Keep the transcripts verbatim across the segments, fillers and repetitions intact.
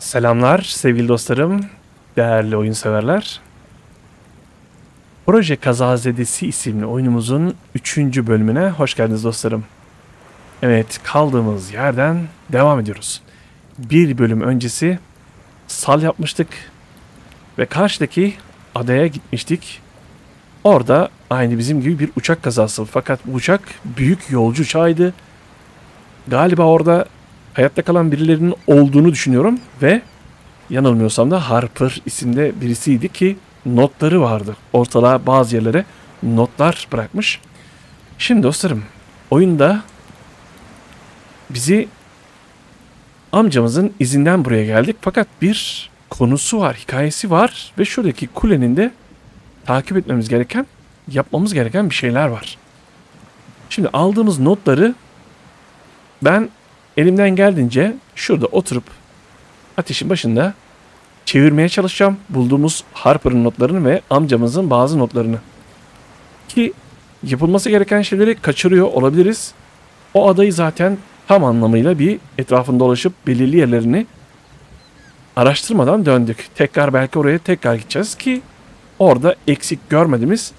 Selamlar sevgili dostlarım, değerli oyun severler. Proje Kazazedesi isimli oyunumuzun üçüncü bölümüne hoş geldiniz dostlarım. Evet, kaldığımız yerden devam ediyoruz. Bir bölüm öncesi sal yapmıştık ve karşıdaki adaya gitmiştik. Orada aynı bizim gibi bir uçak kazası, fakat bu uçak büyük yolcu uçağıydı. Galiba orada hayatta kalan birilerinin olduğunu düşünüyorum ve yanılmıyorsam da Harper isimde birisiydi ki notları vardı. Ortalığa bazı yerlere notlar bırakmış. Şimdi dostlarım, oyunda bizi amcamızın izinden buraya geldik. Fakat bir konusu var, hikayesi var ve şuradaki kulenin de takip etmemiz gereken, yapmamız gereken bir şeyler var. Şimdi aldığımız notları ben elimden geldiğince şurada oturup ateşin başında çevirmeye çalışacağım. Bulduğumuz Harper'ın notlarını ve amcamızın bazı notlarını. Ki yapılması gereken şeyleri kaçırıyor olabiliriz. O adayı zaten tam anlamıyla bir etrafında dolaşıp belirli yerlerini araştırmadan döndük. Tekrar belki oraya tekrar gideceğiz ki orada eksik görmediğimiz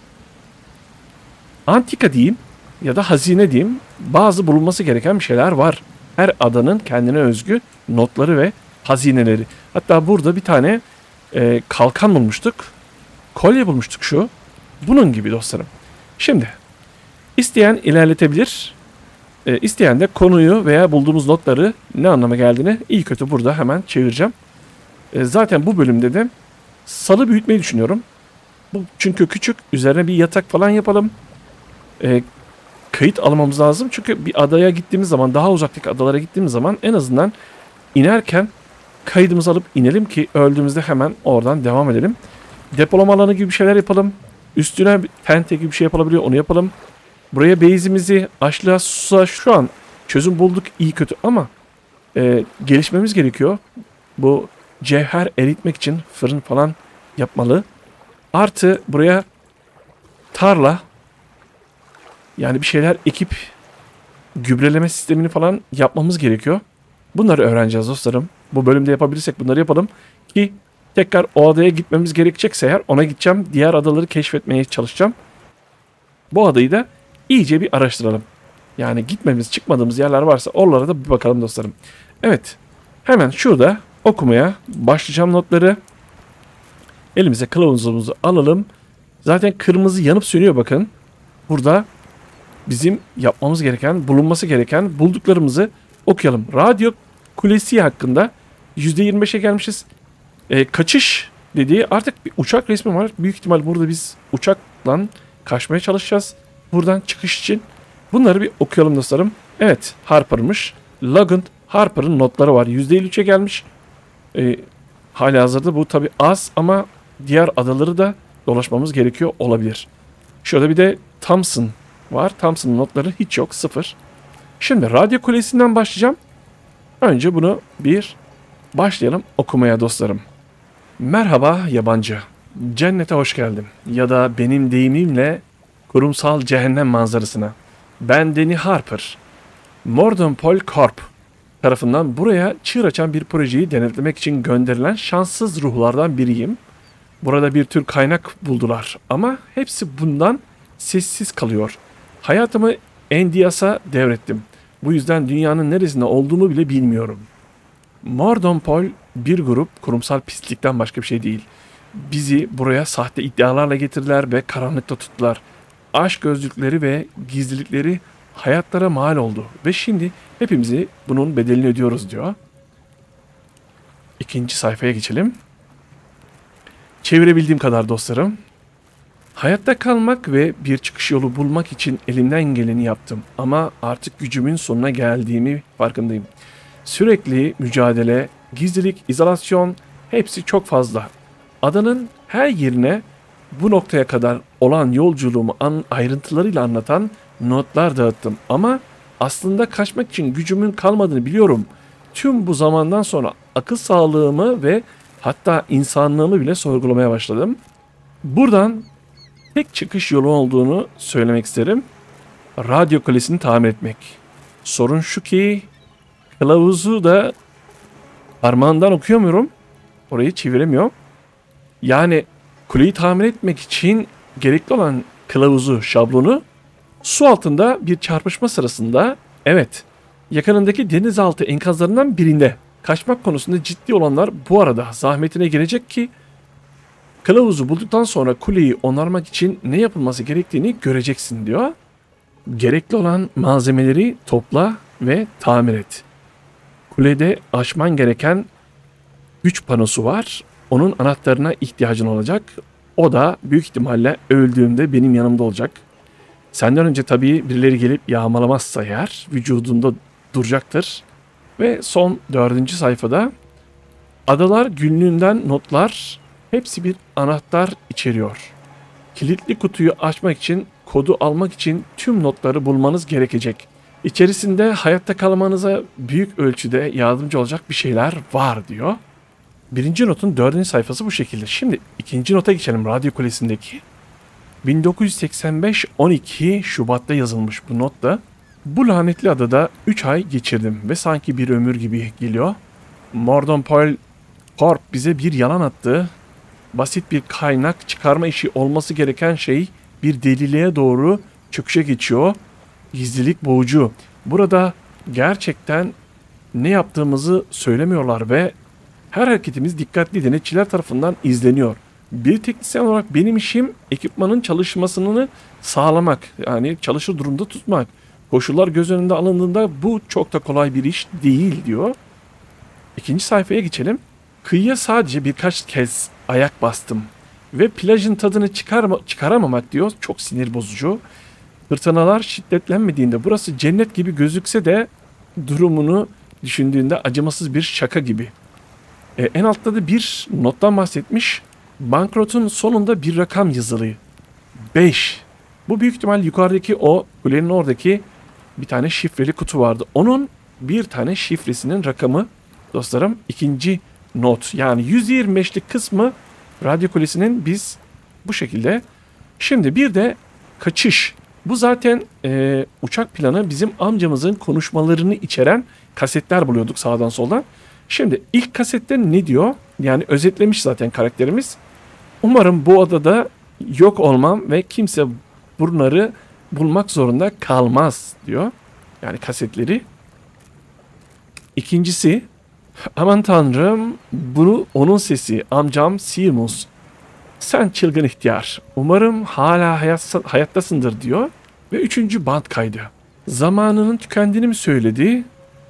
antika diyeyim ya da hazine diyeyim, bazı bulunması gereken bir şeyler var. Her adanın kendine özgü notları ve hazineleri. Hatta burada bir tane e, kalkan bulmuştuk. Kolye bulmuştuk şu. Bunun gibi dostlarım. Şimdi isteyen ilerletebilir. E, isteyen de konuyu veya bulduğumuz notları ne anlama geldiğini iyi kötü burada hemen çevireceğim. E, zaten bu bölümde de salı büyütmeyi düşünüyorum. Bu çünkü küçük. Üzerine bir yatak falan yapalım. E, kayıt almamız lazım. Çünkü bir adaya gittiğimiz zaman, daha uzaktaki adalara gittiğimiz zaman en azından inerken kaydımızı alıp inelim ki öldüğümüzde hemen oradan devam edelim. Depolama alanı gibi bir şeyler yapalım. Üstüne bir tente gibi bir şey yapılabiliyor, onu yapalım. Buraya base'imizi açlığa susa şu an çözüm bulduk iyi kötü ama e, gelişmemiz gerekiyor. Bu cevher eritmek için fırın falan yapmalı. Artı buraya tarla, yani bir şeyler ekip gübreleme sistemini falan yapmamız gerekiyor. Bunları öğreneceğiz dostlarım. Bu bölümde yapabilirsek bunları yapalım ki tekrar o adaya gitmemiz gerekecekse eğer ona gideceğim. Diğer adaları keşfetmeye çalışacağım. Bu adayı da iyice bir araştıralım. Yani gitmemiz, çıkmadığımız yerler varsa oralara da bir bakalım dostlarım. Evet, hemen şurada okumaya başlayacağım notları. Elimize kılavuzumuzu alalım. Zaten kırmızı yanıp sönüyor bakın. Burada bizim yapmamız gereken, bulunması gereken bulduklarımızı okuyalım. Radyo kulesi hakkında yüzde yirmi beşe gelmişiz. E, kaçış dediği artık bir uçak resmi var. Büyük ihtimal burada biz uçakla kaçmaya çalışacağız. Buradan çıkış için. Bunları bir okuyalım dostlarım. Evet, Harper'mış. Logan Harper'ın notları var. yüzde elli üçe gelmiş. E, halihazırda bu tabi az ama diğer adaları da dolaşmamız gerekiyor olabilir. Şurada bir de Thompson var. Thompson'ın notları hiç yok. Sıfır. Şimdi radyo kulesinden başlayacağım. Önce bunu bir başlayalım okumaya dostlarım. Merhaba yabancı. Cennete hoş geldin. Ya da benim deyimimle kurumsal cehennem manzarasına. Ben Danny Harper. Mordonpol Corp tarafından buraya çığır açan bir projeyi denetlemek için gönderilen şanssız ruhlardan biriyim. Burada bir tür kaynak buldular ama hepsi bundan sessiz kalıyor. Hayatımı Endias'a devrettim. Bu yüzden dünyanın neresinde olduğumu bile bilmiyorum. Mordonpol bir grup kurumsal pislikten başka bir şey değil. Bizi buraya sahte iddialarla getirdiler ve karanlıkta tuttular. Aşk gözlükleri ve gizlilikleri hayatlara mal oldu. Ve şimdi hepimizi bunun bedelini ödüyoruz diyor. İkinci sayfaya geçelim. Çevirebildiğim kadar dostlarım. Hayatta kalmak ve bir çıkış yolu bulmak için elimden geleni yaptım. Ama artık gücümün sonuna geldiğimi farkındayım. Sürekli mücadele, gizlilik, izolasyon hepsi çok fazla. Adanın her yerine bu noktaya kadar olan yolculuğumu an, ayrıntılarıyla anlatan notlar dağıttım. Ama aslında kaçmak için gücümün kalmadığını biliyorum. Tüm bu zamandan sonra akıl sağlığımı ve hatta insanlığımı bile sorgulamaya başladım. Buradan tek çıkış yolu olduğunu söylemek isterim. Radyo kulesini tamir etmek. Sorun şu ki kılavuzu da Parmağından okuyamıyorum. Orayı çeviremiyorum. Yani kuleyi tamir etmek için gerekli olan kılavuzu, şablonu su altında bir çarpışma sırasında, evet, yakınındaki denizaltı enkazlarından birinde kaçmak konusunda ciddi olanlar bu arada zahmetine girecek ki kılavuzu bulduktan sonra kuleyi onarmak için ne yapılması gerektiğini göreceksin diyor. Gerekli olan malzemeleri topla ve tamir et. Kulede aşman gereken güç panosu var. Onun anahtarına ihtiyacın olacak. O da büyük ihtimalle öldüğümde benim yanımda olacak. Senden önce tabii birileri gelip yağmalamazsa eğer vücudunda duracaktır. Ve son dördüncü sayfada Adalar Günlüğünden notlar, hepsi bir anahtar içeriyor. Kilitli kutuyu açmak için, kodu almak için tüm notları bulmanız gerekecek. İçerisinde hayatta kalmanıza büyük ölçüde yardımcı olacak bir şeyler var diyor. Birinci notun dördüncü sayfası bu şekilde. Şimdi ikinci nota geçelim, Radyo Kulesi'ndeki. bin dokuz yüz seksen beş on iki Şubat'ta yazılmış bu notta. Bu lanetli adada üç ay geçirdim ve sanki bir ömür gibi geliyor. Mordon Paul Corp bize bir yalan attı. Basit bir kaynak çıkarma işi olması gereken şey bir deliliğe doğru çöküşe geçiyor. Gizlilik boğucu. Burada gerçekten ne yaptığımızı söylemiyorlar ve her hareketimiz dikkatli denetçiler tarafından izleniyor. Bir teknisyen olarak benim işim ekipmanın çalışmasını sağlamak. Yani çalışır durumda tutmak. Koşullar göz önünde alındığında bu çok da kolay bir iş değil diyor. İkinci sayfaya geçelim. Kıyıya sadece birkaç kez ayak bastım. Ve plajın tadını çıkarma, çıkaramamak diyor. Çok sinir bozucu. Fırtınalar şiddetlenmediğinde burası cennet gibi gözükse de durumunu düşündüğünde acımasız bir şaka gibi. E, en altta da bir nottan bahsetmiş. Bankrotun sonunda bir rakam yazılı. beş. Bu büyük ihtimal yukarıdaki o kulenin oradaki bir tane şifreli kutu vardı. Onun bir tane şifresinin rakamı dostlarım. İkinci not, yani yüz yirmi beşlik kısmı Radyo Kulesi'nin biz bu şekilde. Şimdi bir de kaçış. Bu zaten e, uçak planı, bizim amcamızın konuşmalarını içeren kasetler buluyorduk sağdan soldan. Şimdi ilk kasette ne diyor? Yani özetlemiş zaten karakterimiz. Umarım bu adada yok olmam ve kimse bunları bulmak zorunda kalmaz diyor. Yani kasetleri. İkincisi, aman tanrım, bunu onun sesi, amcam Seamus. Sen çılgın ihtiyar. Umarım hala hayat, hayattasındır diyor. Ve üçüncü band kaydı. Zamanının tükendiğini mi söyledi?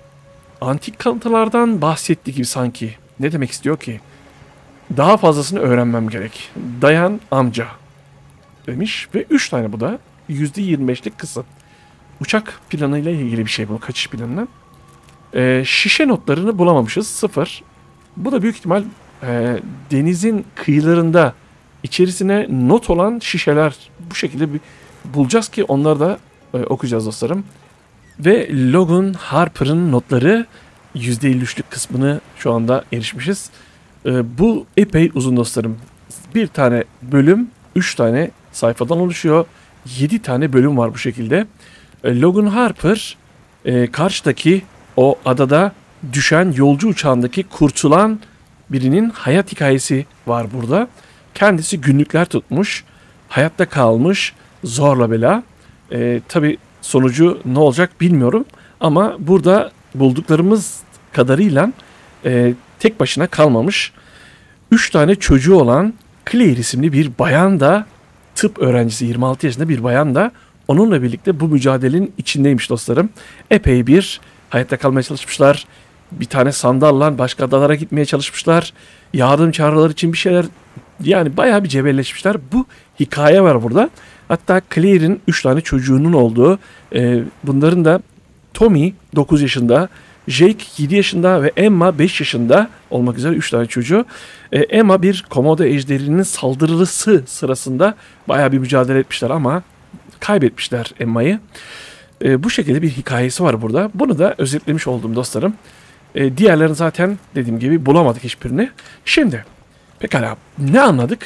Antik kalıntılardan bahsetti gibi sanki. Ne demek istiyor ki? Daha fazlasını öğrenmem gerek. Dayan amca demiş ve üç tane bu da yüzde yirmi beşlik kısım. Uçak planıyla ilgili bir şey bu, kaçış planına. Ee, şişe notlarını bulamamışız, sıfır. Bu da büyük ihtimal e, denizin kıyılarında içerisine not olan şişeler bu şekilde bir bulacağız ki onları da e, okuyacağız dostlarım. Ve Logan Harper'ın notları yüzde elli üçlük kısmını şu anda erişmişiz. E, bu epey uzun dostlarım. Bir tane bölüm üç tane sayfadan oluşuyor. yedi tane bölüm var bu şekilde. E, Logan Harper e, karşıdaki o adada düşen yolcu uçağındaki kurtulan birinin hayat hikayesi var burada. Kendisi günlükler tutmuş, hayatta kalmış, zorla bela. E, tabii sonucu ne olacak bilmiyorum ama burada bulduklarımız kadarıyla e, tek başına kalmamış. Üç tane çocuğu olan Claire isimli bir bayan da, tıp öğrencisi, yirmi altı yaşında bir bayan da onunla birlikte bu mücadelenin içindeymiş dostlarım. Epey bir hayatta kalmaya çalışmışlar. Bir tane sandalla başka adalara gitmeye çalışmışlar. Yardım çağrıları için bir şeyler, yani bayağı bir cebelleşmişler. Bu hikaye var burada. Hatta Claire'in üç tane çocuğunun olduğu, e, bunların da Tommy dokuz yaşında, Jake yedi yaşında ve Emma beş yaşında olmak üzere üç tane çocuğu. E, Emma bir komodo ejderinin saldırısı sırasında bayağı bir mücadele etmişler ama kaybetmişler Emma'yı. E, bu şekilde bir hikayesi var burada. Bunu da özetlemiş oldum dostlarım. E, diğerlerini zaten dediğim gibi bulamadık hiçbirini. Şimdi pekala ne anladık?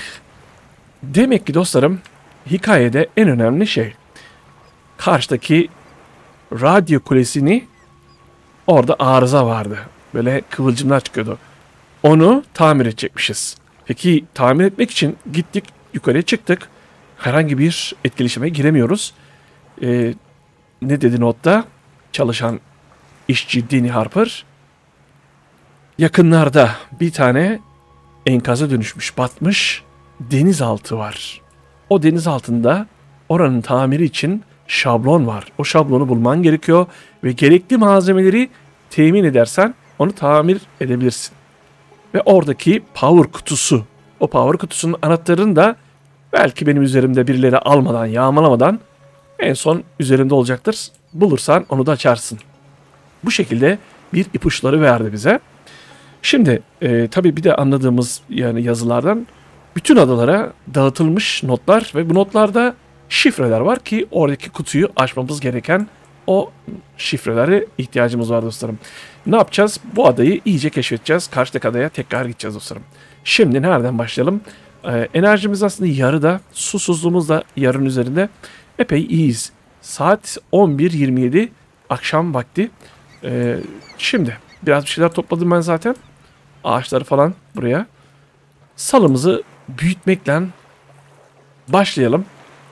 Demek ki dostlarım hikayede en önemli şey karşıdaki radyo kulesini, orada arıza vardı. Böyle kıvılcımlar çıkıyordu. Onu tamir edecekmişiz. Peki tamir etmek için gittik, yukarıya çıktık. Herhangi bir etkileşime giremiyoruz. Ee, ne dedi notta? Çalışan işçi Denny Harper. Yakınlarda bir tane enkaza dönüşmüş, batmış denizaltı var. O deniz altında oranın tamiri için şablon var. O şablonu bulman gerekiyor ve gerekli malzemeleri temin edersen onu tamir edebilirsin. Ve oradaki power kutusu, o power kutusunun anahtarını da belki benim üzerimde birileri almadan, yağmalamadan en son üzerimde olacaktır. Bulursan onu da açarsın. Bu şekilde bir ipuçları verdi bize. Şimdi e, tabii bir de anladığımız yani yazılardan bütün adalara dağıtılmış notlar ve bu notlarda şifreler var ki oradaki kutuyu açmamız gereken o şifrelere ihtiyacımız var dostlarım. Ne yapacağız? Bu adayı iyice keşfedeceğiz. Karşıdaki adaya tekrar gideceğiz dostlarım. Şimdi nereden başlayalım? Ee, enerjimiz aslında yarıda, susuzluğumuz da yarının üzerinde. Epey iyiyiz. Saat on bir yirmi yedi akşam vakti. Ee, şimdi biraz bir şeyler topladım ben zaten. Ağaçları falan buraya. Salımızı büyütmekle başlayalım.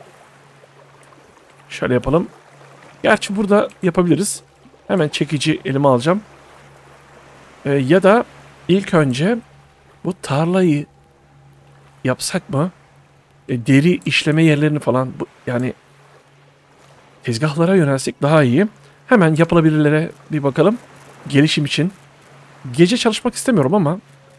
Şöyle yapalım. Gerçi burada yapabiliriz. Hemen çekici elime alacağım. Ee, ya da ilk önce bu tarlayı yapsak mı? E, deri işleme yerlerini falan bu, yani tezgahlara yönelsek daha iyi. Hemen yapılabilirlere bir bakalım. Gelişim için. Gece çalışmak istemiyorum ama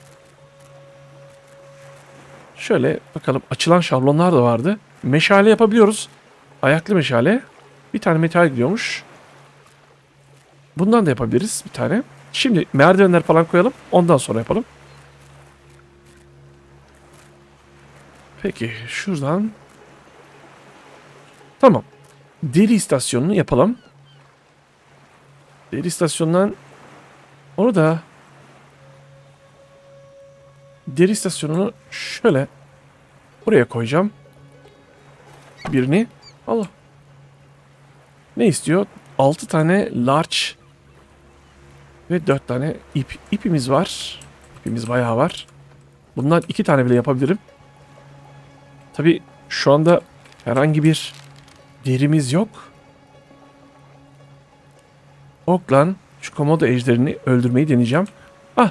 şöyle bakalım. Açılan şablonlar da vardı. Meşale yapabiliyoruz. Ayaklı meşale. Bir tane metal gidiyormuş. Bundan da yapabiliriz bir tane. Şimdi merdivenler falan koyalım. Ondan sonra yapalım. Peki şuradan. Tamam. Deri istasyonunu yapalım. Deri istasyonundan onu da deri istasyonunu şöyle buraya koyacağım. Birini. Allah. Ne istiyor? altı tane large ve dört tane ip. İpimiz var. İpimiz bayağı var. Bundan iki tane bile yapabilirim. Tabi şu anda herhangi bir derimiz yok. Oklan şu komodo ejderini öldürmeyi deneyeceğim. Ah.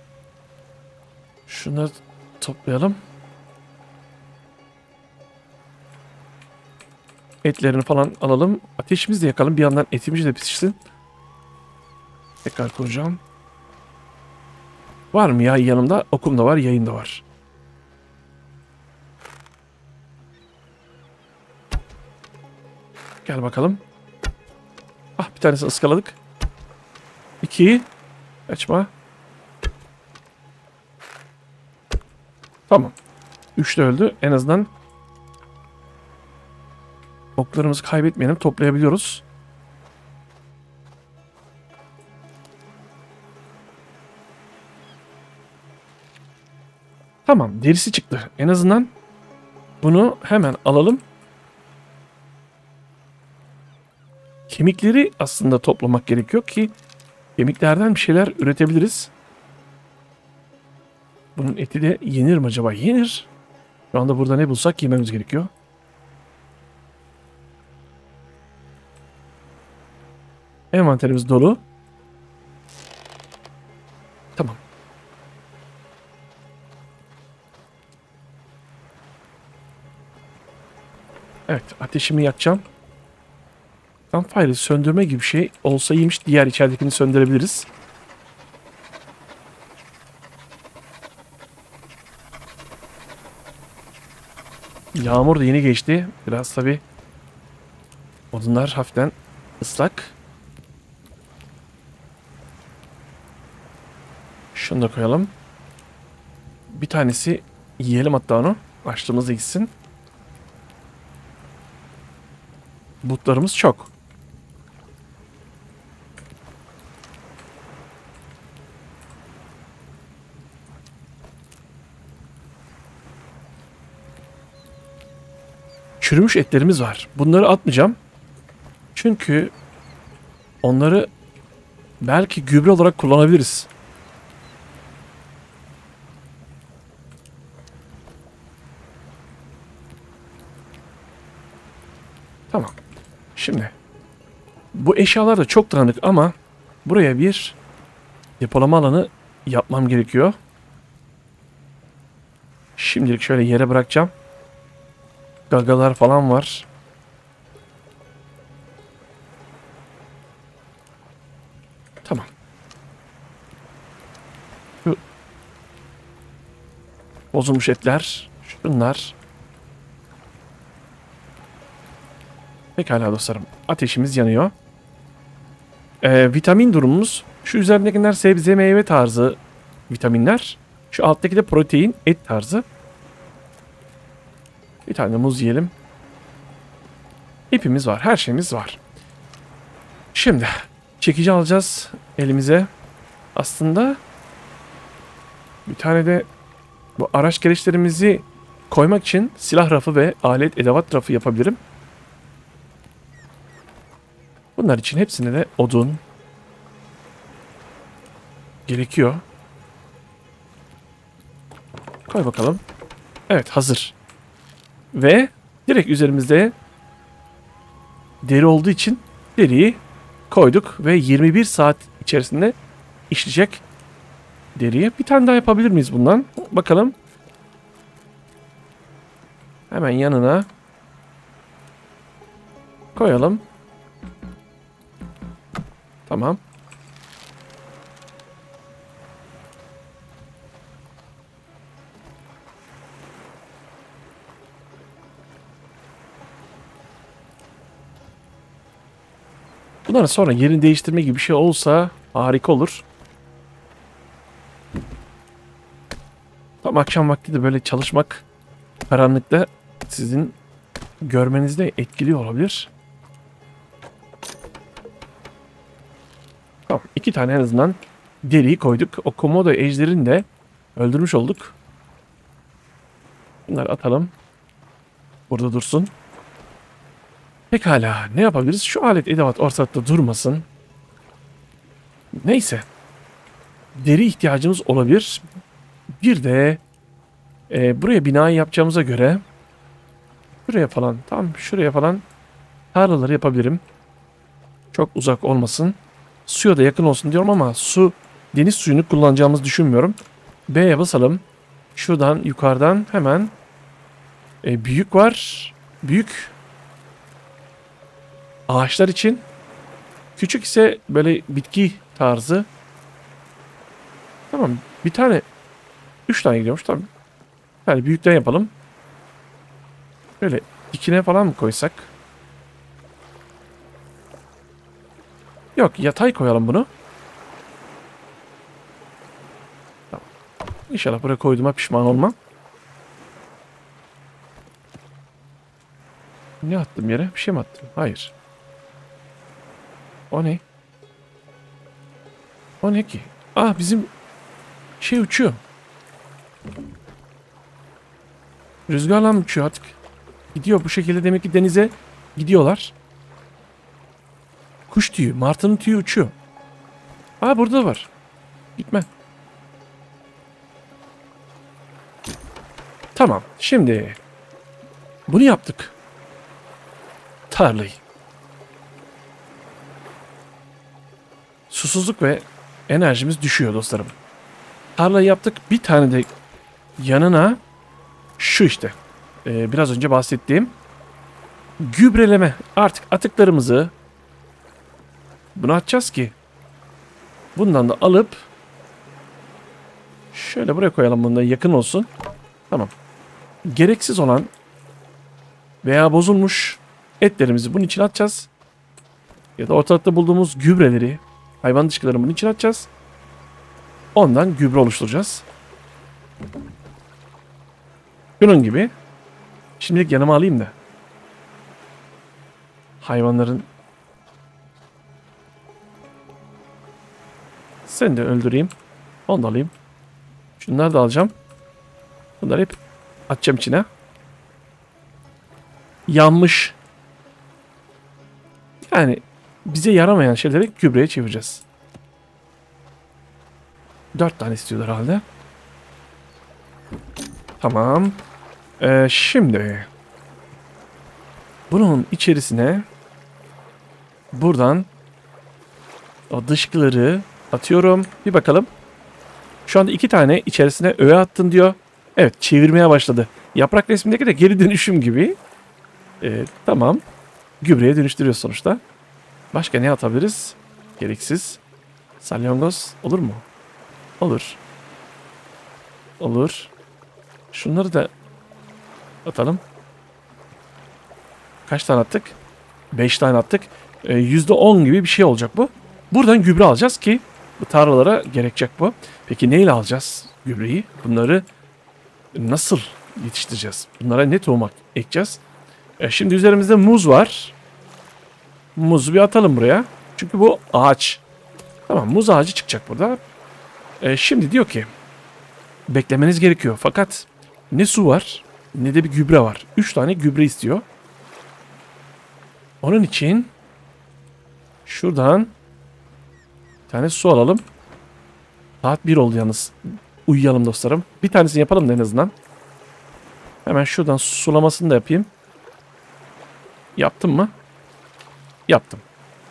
Şunları toplayalım. Etlerini falan alalım. Ateşimizi de yakalım. Bir yandan etimiz de pişsin. Tekrar koyacağım. Var mı ya yanımda? Okum da var, yayın da var. Gel bakalım. Ah bir tanesini ıskaladık. İki. Kaçma. Tamam. Üç de öldü. En azından oklarımızı kaybetmeyelim. Toplayabiliyoruz. Tamam. Derisi çıktı. En azından bunu hemen alalım. Kemikleri aslında toplamak gerekiyor ki kemiklerden bir şeyler üretebiliriz. Bunun eti de yenir mi acaba? Yenir. Şu anda burada ne bulsak yememiz gerekiyor. Envanterimiz dolu. Tamam. Evet, ateşimi yakacağım. Campfire'ı söndürme gibi bir şey olsa iyiymiş. Diğer içeridekini söndürebiliriz. Yağmur da yeni geçti. Biraz tabi odunlar hafiften ıslak. Şunu da koyalım. Bir tanesi yiyelim hatta onu. Açlığımız gitsin. Butlarımız çok. Çürümüş etlerimiz var. Bunları atmayacağım. Çünkü onları belki gübre olarak kullanabiliriz. Tamam. Şimdi bu eşyalar da çok dağınık ama buraya bir depolama alanı yapmam gerekiyor. Şimdilik şöyle yere bırakacağım. Gagalar falan var. Tamam. Şu bozulmuş etler. Şunlar. Pekala dostlarım. Ateşimiz yanıyor. Ee, vitamin durumumuz. Şu üzerindekiler sebze meyve tarzı vitaminler. Şu alttaki de protein et tarzı. Bir tane muz yiyelim. İpimiz var. Her şeyimiz var. Şimdi çekici alacağız elimize. Aslında bir tane de bu araç gereçlerimizi koymak için silah rafı ve alet edevat rafı yapabilirim. Bunlar için hepsine de odun gerekiyor. Koy bakalım. Evet, hazır. Ve direkt üzerimizde deri olduğu için deriyi koyduk ve yirmi bir saat içerisinde işleyecek deriye. Bir tane daha yapabilir miyiz bundan? Bakalım. Hemen yanına koyalım. Tamam. Bunların sonra yerini değiştirme gibi bir şey olsa harika olur. Tam akşam vakti de böyle çalışmak karanlıkta sizin görmenizde etkili olabilir. Tamam, iki tane en azından deriyi koyduk. O komodo ejderini de öldürmüş olduk. Bunları atalım. Burada dursun. Pekala, ne yapabiliriz? Şu alet edevat ortalıkta durmasın. Neyse. Deri ihtiyacımız olabilir. Bir de e, buraya binayı yapacağımıza göre şuraya falan, tam şuraya falan tarlaları yapabilirim. Çok uzak olmasın. Suya da yakın olsun diyorum ama su, deniz suyunu kullanacağımızı düşünmüyorum. B'ye basalım. Şuradan yukarıdan hemen e, büyük var. Büyük ağaçlar için. Küçük ise böyle bitki tarzı. Tamam, bir tane üç tane gidiyormuş, tamam. Yani büyükten yapalım. Böyle dikine falan mı koysak? Yok, yatay koyalım bunu. Tamam. İnşallah buraya koyduğuma pişman olmam. Ne attım yere? Bir şey mi attım? Hayır. O ne? O ne ki? Ah, bizim şey uçuyor. Rüzgarla mı uçuyor artık? Gidiyor bu şekilde, demek ki denize gidiyorlar. Kuş tüyü, martının tüyü uçuyor. Aa, burada var. Gitme. Tamam, şimdi bunu yaptık. Tarlayı. Susuzluk ve enerjimiz düşüyor dostlarım. Tarlayı yaptık. Bir tane de yanına şu işte. Ee, biraz önce bahsettiğim gübreleme. Artık atıklarımızı buna atacağız ki bundan da alıp şöyle buraya koyalım, bunda yakın olsun. Tamam. Gereksiz olan veya bozulmuş etlerimizi bunun için atacağız. Ya da ortalıkta bulduğumuz gübreleri, hayvan dışkılarını bunun için atacağız. Ondan gübre oluşturacağız. Bunun gibi. Şimdilik yanıma alayım da hayvanların, seni de öldüreyim. Onu da alayım. Şunları da alacağım. Bunları hep atacağım içine. Yanmış, yani bize yaramayan şeyleri gübreye çevireceğiz. Dört tane istiyorlar herhalde. Tamam. Ee, şimdi Bunun içerisine buradan o dışkıları atıyorum. Bir bakalım. Şu anda iki tane içerisine öğe attın diyor. Evet, çevirmeye başladı. Yaprak resmindeki de geri dönüşüm gibi. Ee, tamam. Gübreye dönüştürüyor sonuçta. Başka ne atabiliriz? Gereksiz. Salyangoz olur mu? Olur. Olur. Şunları da atalım. Kaç tane attık? beş tane attık. Ee, yüzde on gibi bir şey olacak bu. Buradan gübre alacağız ki bu tarlalara gerekecek bu. Peki neyle alacağız gübreyi? Bunları nasıl yetiştireceğiz? Bunlara ne tohum ekeceğiz? Ee, şimdi üzerimizde muz var. Muzu bir atalım buraya. Çünkü bu ağaç. Tamam, muz ağacı çıkacak burada. Ee, şimdi diyor ki beklemeniz gerekiyor. Fakat ne su var ne de bir gübre var. üç tane gübre istiyor. Onun için şuradan bir tane su alalım. Saat bir oldu yalnız. Uyuyalım dostlarım. Bir tanesini yapalım da en azından. Hemen şuradan sulamasını da yapayım. Yaptım mı? Yaptım.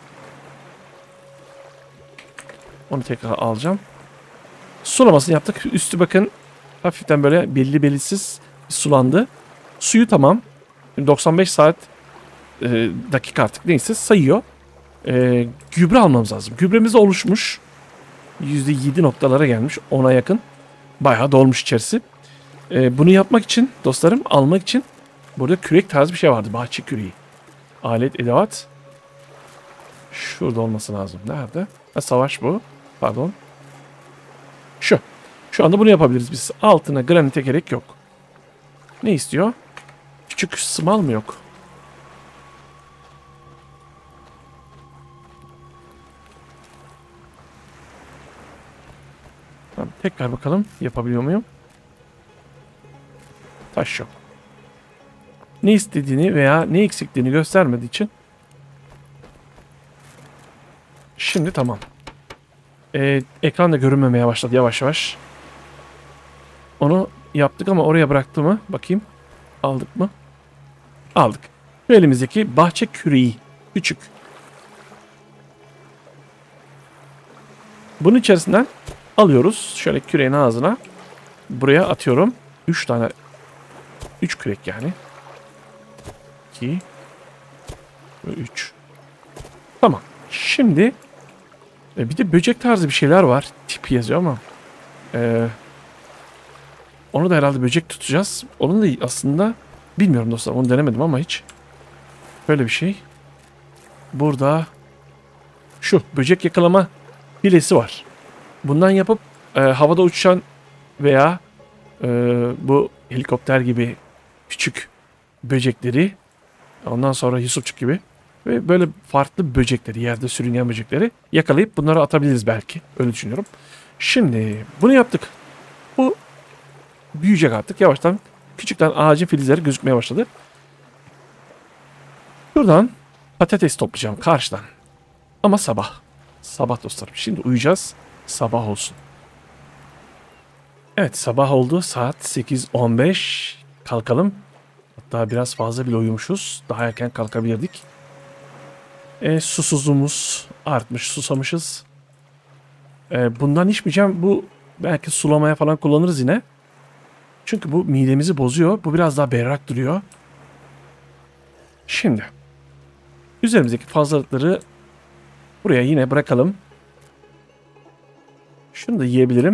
Onu tekrar alacağım. Sulamasını yaptık. Üstü bakın hafiften böyle belli belirsiz sulandı. Suyu tamam. doksan beş saat e, dakika artık neyse sayıyor. E, gübre almamız lazım. Gübremiz oluşmuş. yüzde yedi noktalara gelmiş. ona yakın. Bayağı dolmuş içerisi. E, bunu yapmak için dostlarım, almak için burada kürek tarzı bir şey vardı. Bahçe küreği. Alet, edevat. Şurada olması lazım. Nerede? Ha, savaş bu. Pardon. Şu. Şu anda bunu yapabiliriz biz. Altına granite gerek yok. Ne istiyor? Küçük small mı yok? Tamam, tekrar bakalım. Yapabiliyor muyum? Taş yok. Ne istediğini veya ne eksikliğini göstermediği için. Şimdi tamam. Ee, ekran da görünmemeye başladı yavaş yavaş. Onu yaptık ama oraya bıraktı mı? Bakayım. Aldık mı? Aldık. Şu elimizdeki bahçe küreği. Küçük. Bunun içerisinden alıyoruz. Şöyle küreğin ağzına. Buraya atıyorum. üç tane. üç kürek yani. iki ve üç. Tamam. Şimdi bir de böcek tarzı bir şeyler var. Tip yazıyor ama. Ee, onu da herhalde böcek tutacağız. Onun da aslında bilmiyorum dostlar. Onu denemedim ama hiç. Böyle bir şey. Burada şu böcek yakalama hilesi var. Bundan yapıp e, havada uçan veya e, bu helikopter gibi küçük böcekleri, ondan sonra Yusufçuk gibi ve böyle farklı böcekleri, yerde sürüngen böcekleri yakalayıp bunları atabiliriz belki. Öyle düşünüyorum. Şimdi bunu yaptık. Bu büyüyecek artık yavaştan. Küçükten ağacın filizleri gözükmeye başladı. Şuradan patates toplayacağım karşıdan. Ama sabah. Sabah dostlarım. Şimdi uyuyacağız. Sabah olsun. Evet, sabah oldu. Saat sekiz on beş. Kalkalım. Hatta biraz fazla bile uyumuşuz. Daha erken kalkabilirdik. E, susuzluğumuz artmış. Susamışız. E, bundan içmeyeceğim. Bu belki sulamaya falan kullanırız yine. Çünkü bu midemizi bozuyor. Bu biraz daha berrak duruyor. Şimdi üzerimizdeki fazlalıkları buraya yine bırakalım. Şunu da yiyebilirim.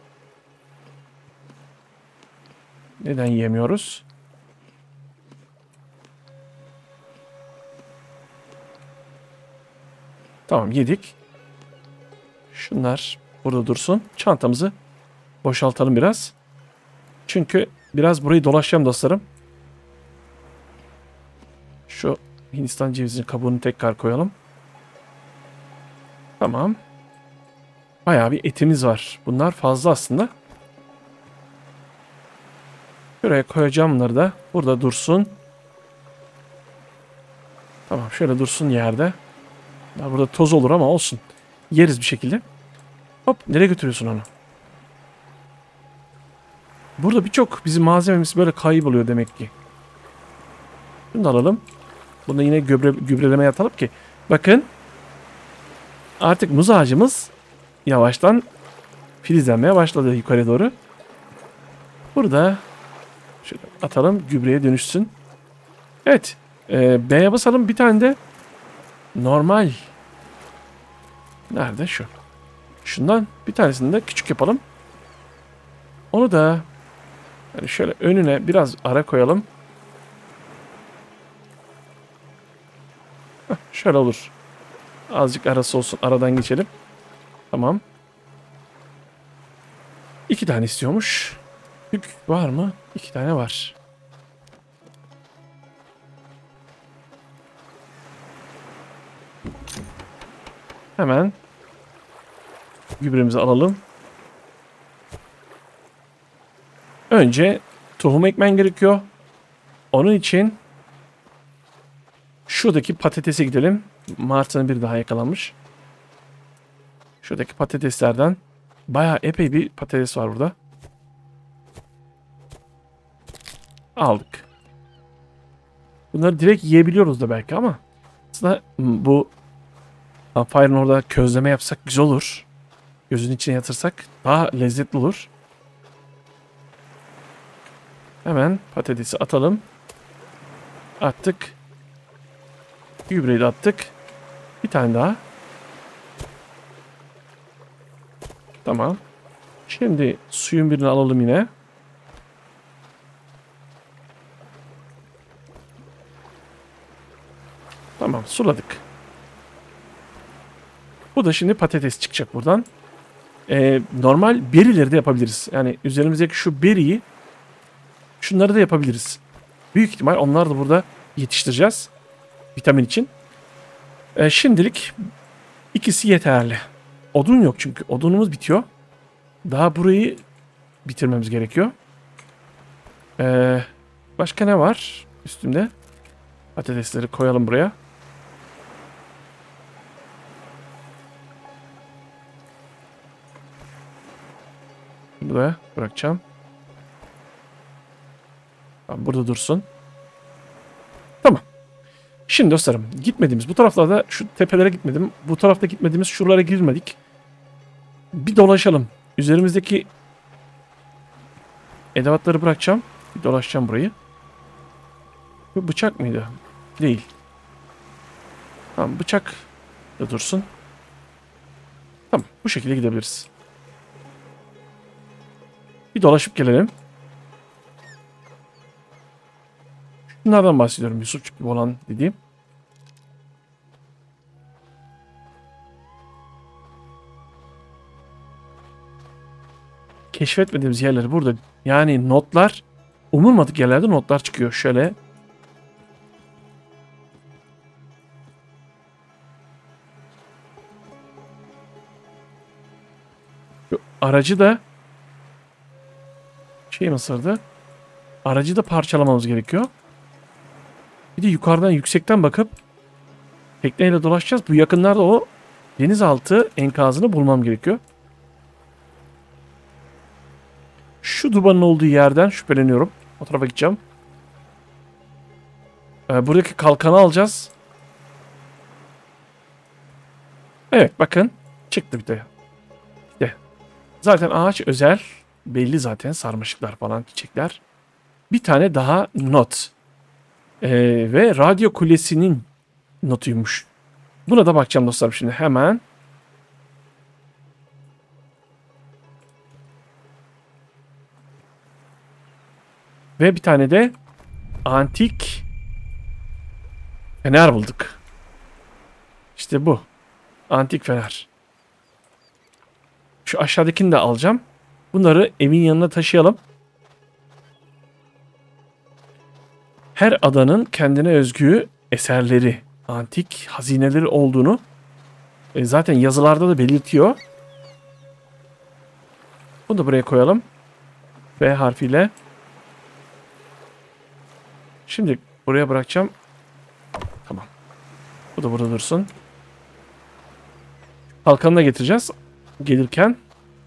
Neden yiyemiyoruz? Tamam, yedik. Şunlar burada dursun. Çantamızı boşaltalım biraz. Çünkü biraz burayı dolaşacağım dostlarım. Şu Hindistan cevizinin kabuğunu tekrar koyalım. Tamam. Bayağı bir etimiz var. Bunlar fazla aslında. Şuraya koyacağım bunları da. Burada dursun. Tamam, şöyle dursun yerde. Burada toz olur ama olsun. Yeriz bir şekilde. Hop, nereye götürüyorsun onu? Burada birçok bizim malzememiz böyle kayboluyor demek ki. Şunu da alalım. Bunu yine gübre, gübrelemeye atalım ki. Bakın. Artık muz ağacımız yavaştan filizlenmeye başladı yukarı doğru. Burada şöyle atalım, gübreye dönüşsün. Evet. E, B'ye basalım. Bir tane de normal. Nerede şu? Şundan bir tanesini de küçük yapalım. Onu da yani şöyle önüne biraz ara koyalım. Heh, şöyle olur. Azıcık arası olsun. Aradan geçelim. Tamam. İki tane istiyormuş. Yük var mı? İki tane var. Hemen gübremizi alalım. Önce tohum ekmen gerekiyor. Onun için şuradaki patatese gidelim. Martı'nın bir daha yakalanmış. Şuradaki patateslerden bayağı epey bir patates var burada. Aldık. Bunları direkt yiyebiliyoruz da belki ama aslında bu Fire'ın orada közleme yapsak güzel olur. Gözün içine yatırsak daha lezzetli olur. Hemen patatesi atalım. Attık. Gübreyi de attık. Bir tane daha. Tamam. Şimdi suyun birini alalım yine. Tamam, suladık. Bu da şimdi patates çıkacak buradan. Ee, normal berileri de yapabiliriz. Yani üzerimizdeki şu beriyi şunları da yapabiliriz. Büyük ihtimal onları da burada yetiştireceğiz. Vitamin için. Ee, şimdilik ikisi yeterli. Odun yok çünkü. Odunumuz bitiyor. Daha burayı bitirmemiz gerekiyor. Ee, başka ne var üstümde? Patatesleri koyalım buraya. Buraya bırakacağım. Tamam, burada dursun. Tamam. Şimdi dostlarım gitmediğimiz bu taraflarda şu tepelere gitmedim. Bu tarafta gitmediğimiz şuralara girmedik. Bir dolaşalım. Üzerimizdeki edevatları bırakacağım. Bir dolaşacağım burayı. Bu bıçak mıydı? Değil. Tamam, bıçak da dursun. Tamam, bu şekilde gidebiliriz. Bir dolaşıp gelelim. Bunlardan bahsediyorum, Yusufçuk gibi olan dediğim. Keşfetmediğimiz yerleri burada. Yani notlar, umulmadık yerlerde notlar çıkıyor. Şöyle. Şu aracı da şey ısırdı. Aracı da parçalamamız gerekiyor. Bir de yukarıdan, yüksekten bakıp tekneyle dolaşacağız. Bu yakınlarda o denizaltı enkazını bulmam gerekiyor. Şu dubanın olduğu yerden şüpheleniyorum. O tarafa gideceğim. Ee, buradaki kalkanı alacağız. Evet, bakın. Çıktı bir de. İşte. Zaten ağaç özel. Belli zaten. Sarmaşıklar falan, çiçekler. Bir tane daha not. Ee, ve radyo kulesinin notuymuş. Buna da bakacağım dostlarım şimdi hemen. Ve bir tane de antik fener bulduk. İşte bu. Antik fener. Şu aşağıdakini de alacağım. Bunları evin yanına taşıyalım. Her adanın kendine özgü eserleri, antik hazineleri olduğunu e, zaten yazılarda da belirtiyor. Bunu da buraya koyalım. B harfiyle. Şimdi buraya bırakacağım. Tamam. Bu da burada dursun. Kalkanı da getireceğiz. Gelirken.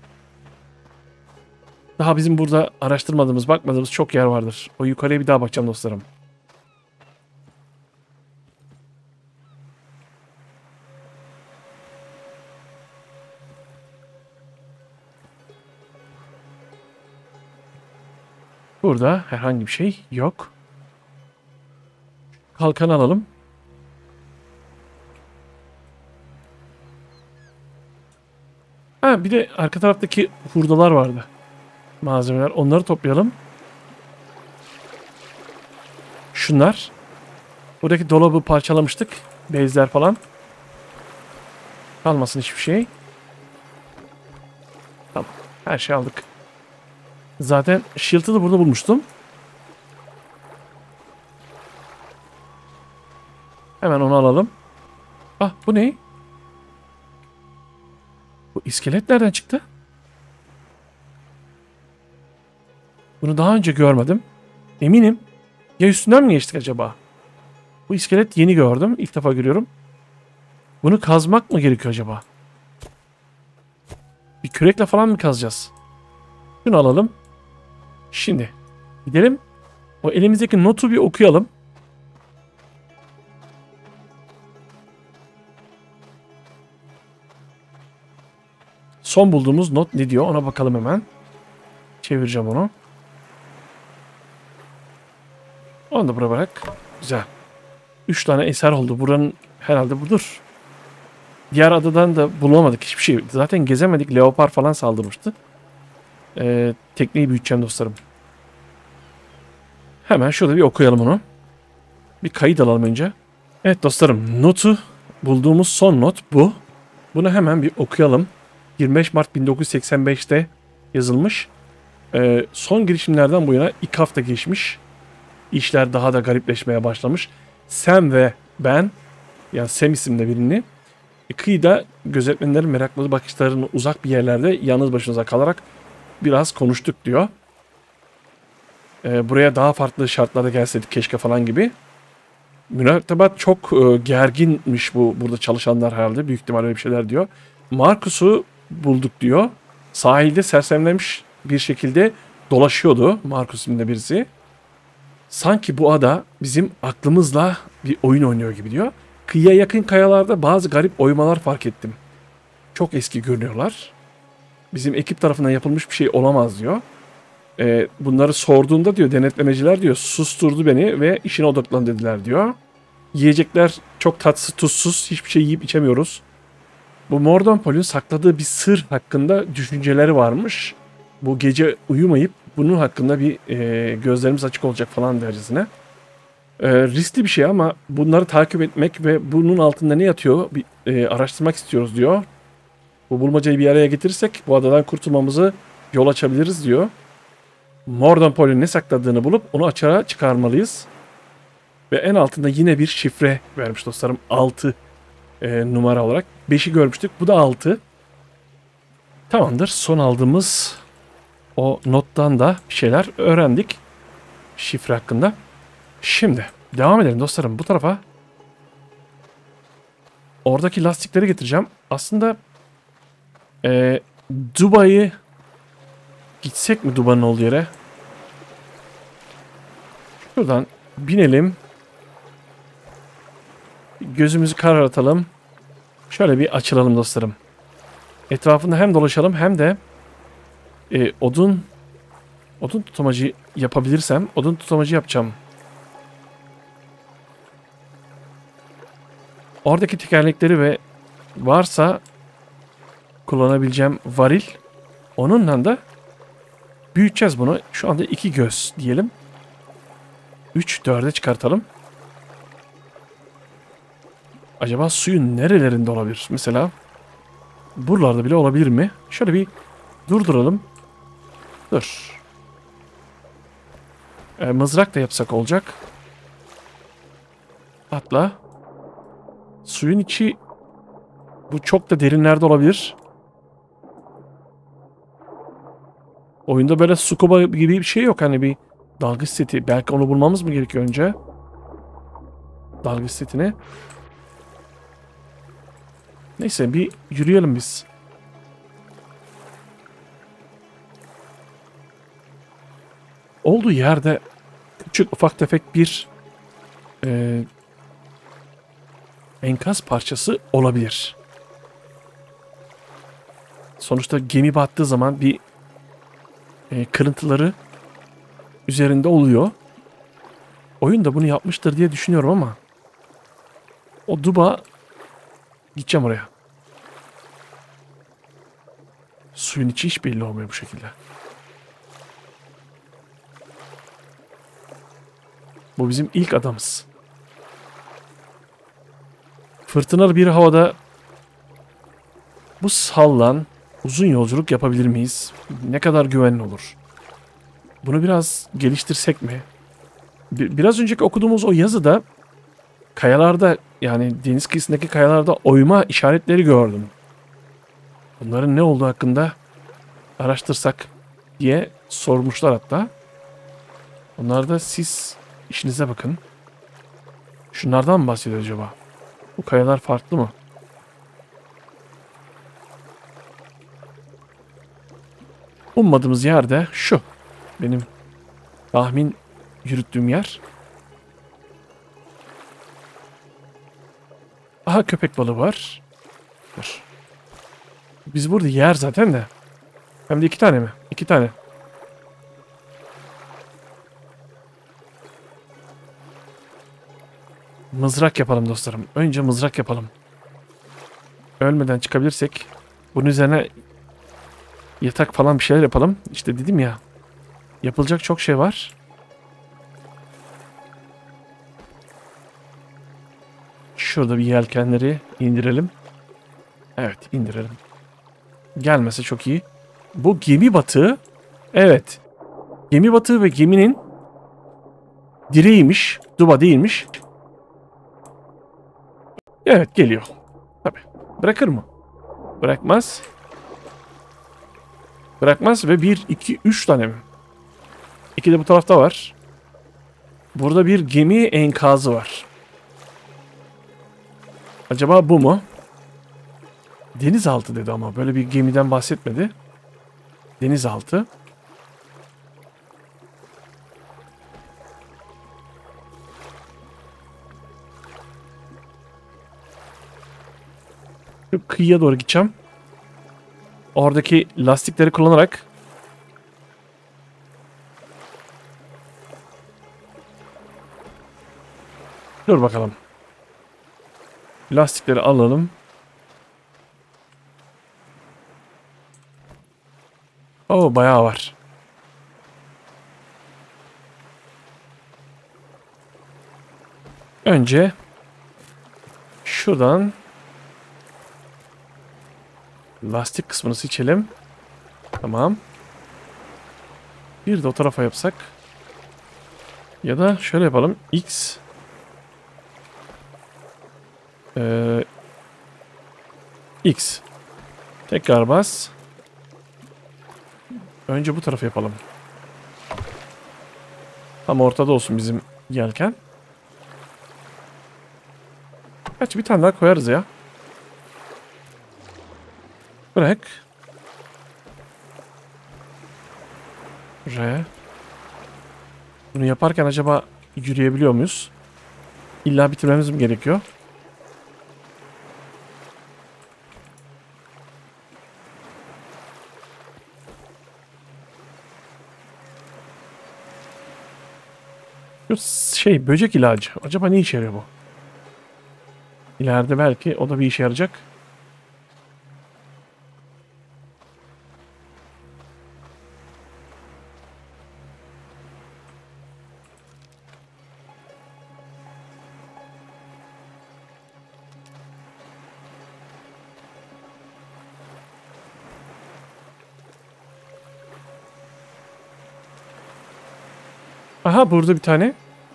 Daha bizim burada araştırmadığımız, bakmadığımız çok yer vardır. O yukarıya bir daha bakacağım dostlarım. Burada herhangi bir şey yok. Kalkan alalım. Ha, bir de arka taraftaki hurdalar vardı. Malzemeler. Onları toplayalım. Şunlar. Buradaki dolabı parçalamıştık. Bezler falan. Kalmasın hiçbir şey. Tamam. Her şeyi aldık. Zaten shield'ı da burada bulmuştum. Hemen onu alalım. Ah, bu ne? Bu iskelet nereden çıktı? Bunu daha önce görmedim. Eminim. Ya üstünden mi geçtik acaba? Bu iskelet yeni gördüm. İlk defa görüyorum. Bunu kazmak mı gerekiyor acaba? Bir kürekle falan mı kazacağız? Şunu alalım. Şimdi gidelim. O elimizdeki notu bir okuyalım. Son bulduğumuz not ne diyor? Ona bakalım hemen. Çevireceğim onu. Onu da buraya bırak. Güzel. Üç tane eser oldu. Buranın herhalde budur. Diğer adadan da bulamadık hiçbir şey. Zaten gezemedik. Leopar falan saldırmıştı. Ee, tekneyi büyüteceğim dostlarım. Hemen şurada bir okuyalım onu. Bir kayıt alalım önce. Evet dostlarım. Notu bulduğumuz son not bu. Bunu hemen bir okuyalım. yirmi beş Mart bin dokuz yüz seksen beş'te yazılmış. Ee, son girişimlerden bu yana iki hafta geçmiş. İşler daha da garipleşmeye başlamış. Sam ve ben, yani Sam isimli birini, kıyıda gözetmenlerin meraklı bakışlarının uzak bir yerlerde yalnız başınıza kalarak biraz konuştuk diyor. Ee, buraya daha farklı şartlarda gelseydik keşke falan gibi. Mürettebat çok e, gerginmiş bu burada çalışanlar herhalde. Büyük ihtimalle öyle bir şeyler diyor. Marcus'u bulduk diyor. Sahilde sersemlemiş bir şekilde dolaşıyordu Marcus isimli birisi. Sanki bu ada bizim aklımızla bir oyun oynuyor gibi diyor. Kıyıya yakın kayalarda bazı garip oymalar fark ettim. Çok eski görünüyorlar. Bizim ekip tarafından yapılmış bir şey olamaz diyor. Ee, bunları sorduğunda diyor denetlemeciler diyor susturdu beni ve işine odaklan dediler diyor. Yiyecekler çok tatsız tuzsuz, hiçbir şey yiyip içemiyoruz. Bu Mordonpol'ün sakladığı bir sır hakkında düşünceleri varmış. Bu gece uyumayıp bunun hakkında bir e, gözlerimiz açık olacak falan dercesine. E, riskli bir şey ama bunları takip etmek ve bunun altında ne yatıyor bir, e, araştırmak istiyoruz diyor. Bu bulmacayı bir araya getirirsek bu adadan kurtulmamızı yol açabiliriz diyor. Mordonpol'ün ne sakladığını bulup onu açığa çıkarmalıyız. Ve en altında yine bir şifre vermiş dostlarım. altı e, numara olarak. beşi görmüştük. Bu da altı. Tamamdır. Son aldığımız o nottan da bir şeyler öğrendik. Şifre hakkında. Şimdi devam edelim dostlarım. Bu tarafa oradaki lastikleri getireceğim. Aslında e, Dubai'yi gitsek mi Dubai'nin olduğu yere? Şuradan binelim. Gözümüzü karartalım. Şöyle bir açılalım dostlarım. Etrafında hem dolaşalım hem de e, odun odun tutamacı yapabilirsem odun tutamacı yapacağım. Oradaki tekerlekleri ve varsa kullanabileceğim varil, onunla da büyüteceğiz bunu. Şu anda iki göz diyelim. üç dörde çıkartalım. Acaba suyun nerelerinde olabilir? Mesela buralarda bile olabilir mi? Şöyle bir durduralım. Dur. E, mızrak da yapsak olacak. Atla. Suyun içi bu çok da derinlerde olabilir. Oyunda böyle scuba gibi bir şey yok. Hani bir dalgıç seti. Belki onu bulmamız mı gerekiyor önce? Dalgıç setini. Neyse bir yürüyelim biz. Olduğu yerde küçük ufak tefek bir e, enkaz parçası olabilir. Sonuçta gemi battığı zaman bir e, kırıntıları üzerinde oluyor. Oyun da bunu yapmıştır diye düşünüyorum ama o duba, gideceğim oraya. Suyun içi hiç belli olmuyor bu şekilde. Bu bizim ilk adamız. Fırtınalı bir havada bu sallan uzun yolculuk yapabilir miyiz? Ne kadar güvenli olur? Bunu biraz geliştirsek mi? Biraz önceki okuduğumuz o yazıda kayalarda, yani deniz kıyısındaki kayalarda oyma işaretleri gördüm. Bunların ne olduğu hakkında araştırsak diye sormuşlar hatta. Onlar da siz işinize bakın. Şunlardan mı bahsediyor acaba? Bu kayalar farklı mı? Ummadığımız yerde şu. Benim tahmin yürüttüğüm yer. Aha, köpek balığı var. Dur. Biz burada yer zaten de. Hem de iki tane mi? İki tane. Mızrak yapalım dostlarım. Önce mızrak yapalım. Ölmeden çıkabilirsek bunun üzerine yatak falan bir şeyler yapalım. İşte dedim ya. Yapılacak çok şey var. Şurada bir yelkenleri indirelim. Evet, indirelim. Gelmese çok iyi. Bu gemi batığı. Evet. Gemi batığı ve geminin direğiymiş. Duba değilmiş. Evet, geliyor. Tabii. Bırakır mı? Bırakmaz. Bırakmaz ve bir, iki, üç tane mi? İki de bu tarafta var. Burada bir gemi enkazı var. Acaba bu mu? Denizaltı dedi ama böyle bir gemiden bahsetmedi. Denizaltı. Şu kıyıya doğru gideceğim. Oradaki lastikleri kullanarak dur bakalım. Lastikleri alalım. Oo, bayağı var. Önce şuradan lastik kısmını seçelim. Tamam. Bir de o tarafa yapsak. Ya da şöyle yapalım. X ee, X. Tekrar bas. Önce bu tarafı yapalım. Tam ortada olsun bizim yelken. Kaç, bir tane daha koyarız ya. Bırak. R. Bunu yaparken acaba yürüyebiliyor muyuz? İlla bitirmemiz mi gerekiyor? Şu şey, böcek ilacı. Acaba ne işe yarıyor bu? İleride belki o da bir işe yarayacak. Aha, burada bir tane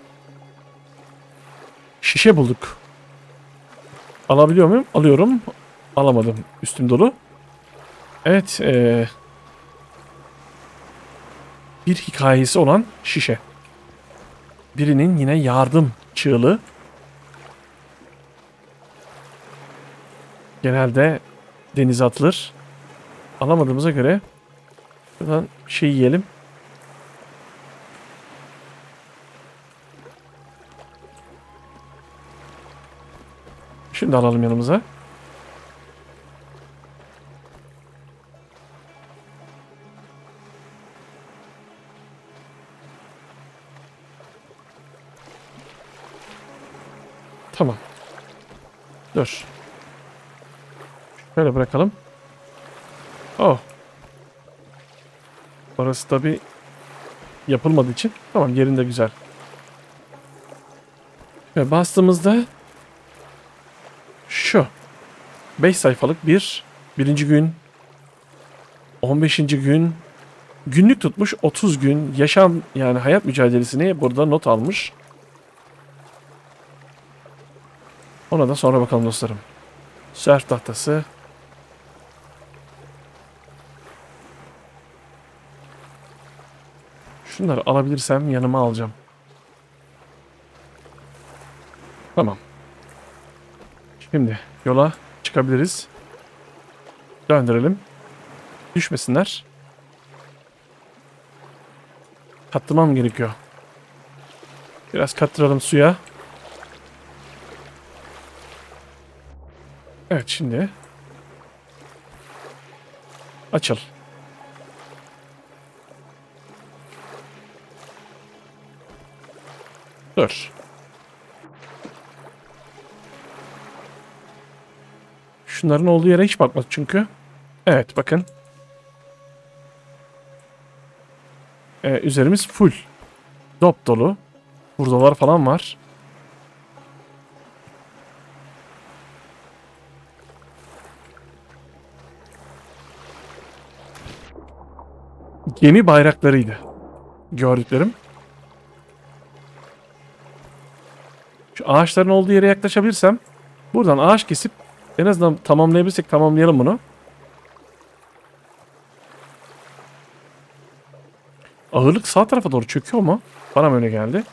şişe bulduk. Alabiliyor muyum? Alıyorum. Alamadım. Üstüm dolu. Evet. Ee, bir hikayesi olan şişe. Birinin yine yardım çığlığı. Genelde denize atılır. Alamadığımıza göre buradan şey yiyelim. Şunu da alalım yanımıza. Dur. Şöyle bırakalım. Oh. Orası tabi yapılmadığı için. Tamam, yerinde güzel. Ve bastığımızda şu. beş sayfalık bir. Birinci gün. on beşinci gün. Günlük tutmuş. otuz gün. Yaşam, yani hayat mücadelesini burada not almış. Ona da sonra bakalım dostlarım. Surf tahtası. Şunları alabilirsem yanıma alacağım. Tamam. Şimdi yola çıkabiliriz. Döndürelim. Düşmesinler. Kattırmam gerekiyor. Biraz kattıralım suya. Evet, şimdi açıl. Dur. Şunların olduğu yere hiç bakmadık çünkü. Evet, bakın. Ee, üzerimiz full. Dop dolu. Buradalar falan var. Gemi bayraklarıydı gördüklerim. Şu ağaçların olduğu yere yaklaşabilirsem buradan ağaç kesip en azından tamamlayabilirsek tamamlayalım bunu. Ağırlık sağ tarafa doğru çöküyor mu? Bana mı öyle geldi?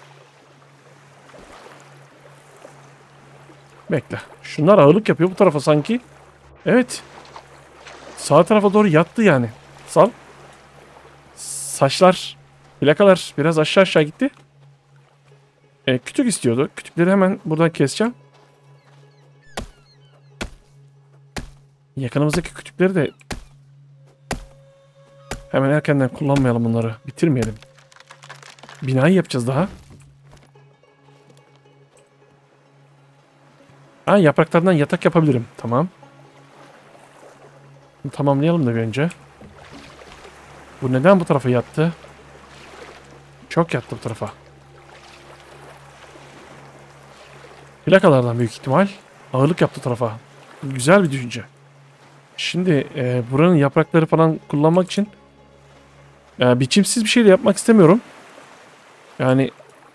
Bekle. Şunlar ağırlık yapıyor bu tarafa sanki. Evet. Sağ tarafa doğru yattı yani. Sal. Saçlar, plakalar biraz aşağı aşağı gitti. E, kütük istiyordu. Kütükleri hemen buradan keseceğim. Yakınımızdaki kütükleri de hemen erkenden kullanmayalım bunları. Bitirmeyelim. Binayı yapacağız daha. Ha, yapraklardan yatak yapabilirim. Tamam. Tamamlayalım da bir önce. Bu neden bu tarafa yattı? Çok yattı bu tarafa. Plakalardan büyük ihtimal. Ağırlık yaptı tarafa. Güzel bir düşünce. Şimdi e, buranın yaprakları falan kullanmak için e, biçimsiz bir şey de yapmak istemiyorum. Yani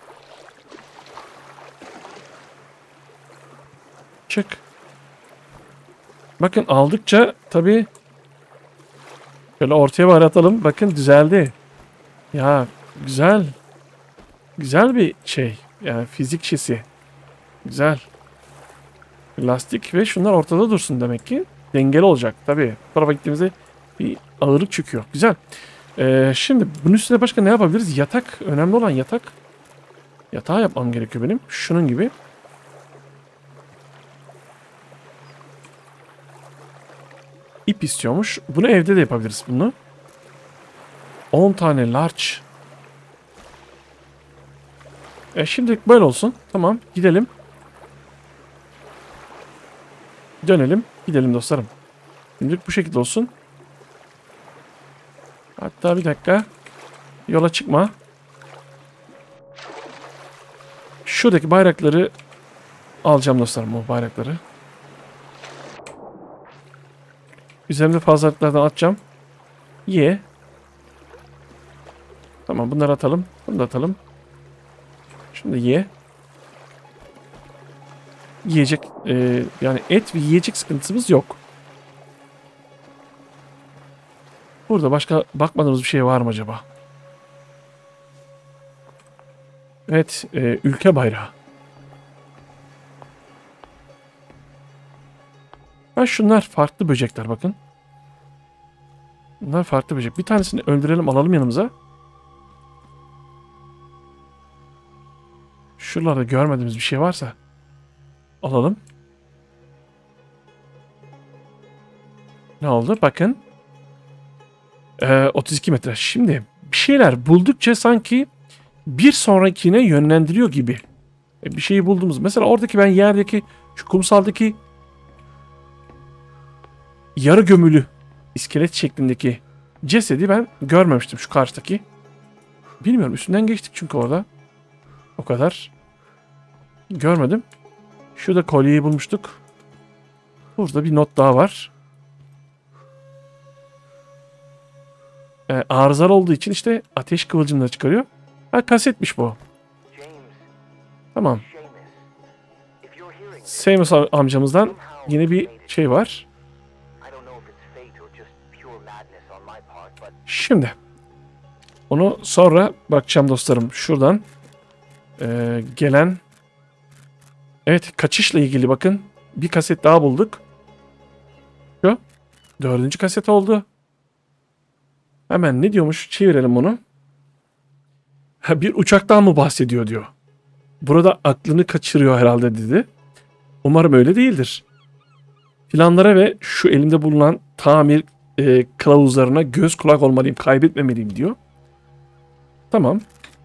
çık. Bakın aldıkça tabii şöyle ortaya bir atalım. Bakın düzeldi. Ya güzel. Güzel bir şey. Yani fizik şişi. Güzel. Lastik ve şunlar ortada dursun demek ki. Dengeli olacak. Tabii. Bu tarafa gittiğimizde bir ağırlık çöküyor. Güzel. Ee, şimdi bunun üstüne başka ne yapabiliriz? Yatak. Önemli olan yatak. Yatağı yapmam gerekiyor benim. Şunun gibi. İp istiyormuş. Bunu evde de yapabiliriz bunu. on tane large. E şimdilik böyle olsun. Tamam. Gidelim. Dönelim. Gidelim dostlarım. Şimdilik bu şekilde olsun. Hatta bir dakika. Yola çıkma. Şuradaki bayrakları alacağım dostlarım, o bayrakları. Üzerimde fazlalıklardan atacağım. Ye. Tamam, bunları atalım. Bunu da atalım. Şunu da ye. Yiyecek e, yani et ve yiyecek sıkıntımız yok. Burada başka bakmadığımız bir şey var mı acaba? Evet, e, ülke bayrağı. Ha, şunlar farklı böcekler bakın. Bunlar farklı böcek. Bir tanesini öldürelim, alalım yanımıza. Şuralarda görmediğimiz bir şey varsa alalım. Ne oldu? Bakın. Ee, otuz iki metre. Şimdi bir şeyler buldukça sanki bir sonrakine yönlendiriyor gibi. E, bir şeyi bulduğumuz. Mesela oradaki ben yerdeki şu kumsaldaki yarı gömülü iskelet şeklindeki cesedi ben görmemiştim şu karşıdaki. Bilmiyorum, üstünden geçtik çünkü orada. O kadar. Görmedim. Şurada kolyeyi bulmuştuk. Burada bir not daha var. Ee, arızalı olduğu için işte ateş kıvılcımları çıkarıyor. Ha, kasetmiş bu. Tamam. Seamus amcamızdan yine bir şey var. Şimdi onu sonra bakacağım dostlarım. Şuradan e, gelen, evet, kaçışla ilgili bakın bir kaset daha bulduk. Şu dördüncü kaset oldu. Hemen ne diyormuş, çevirelim bunu. Ha, bir uçaktan mı bahsediyor diyor. Burada aklını kaçırıyor herhalde dedi. Umarım öyle değildir. Planlara ve şu elimde bulunan tamir e, kılavuzlarına göz kulak olmalıyım, kaybetmemeliyim diyor. Tamam.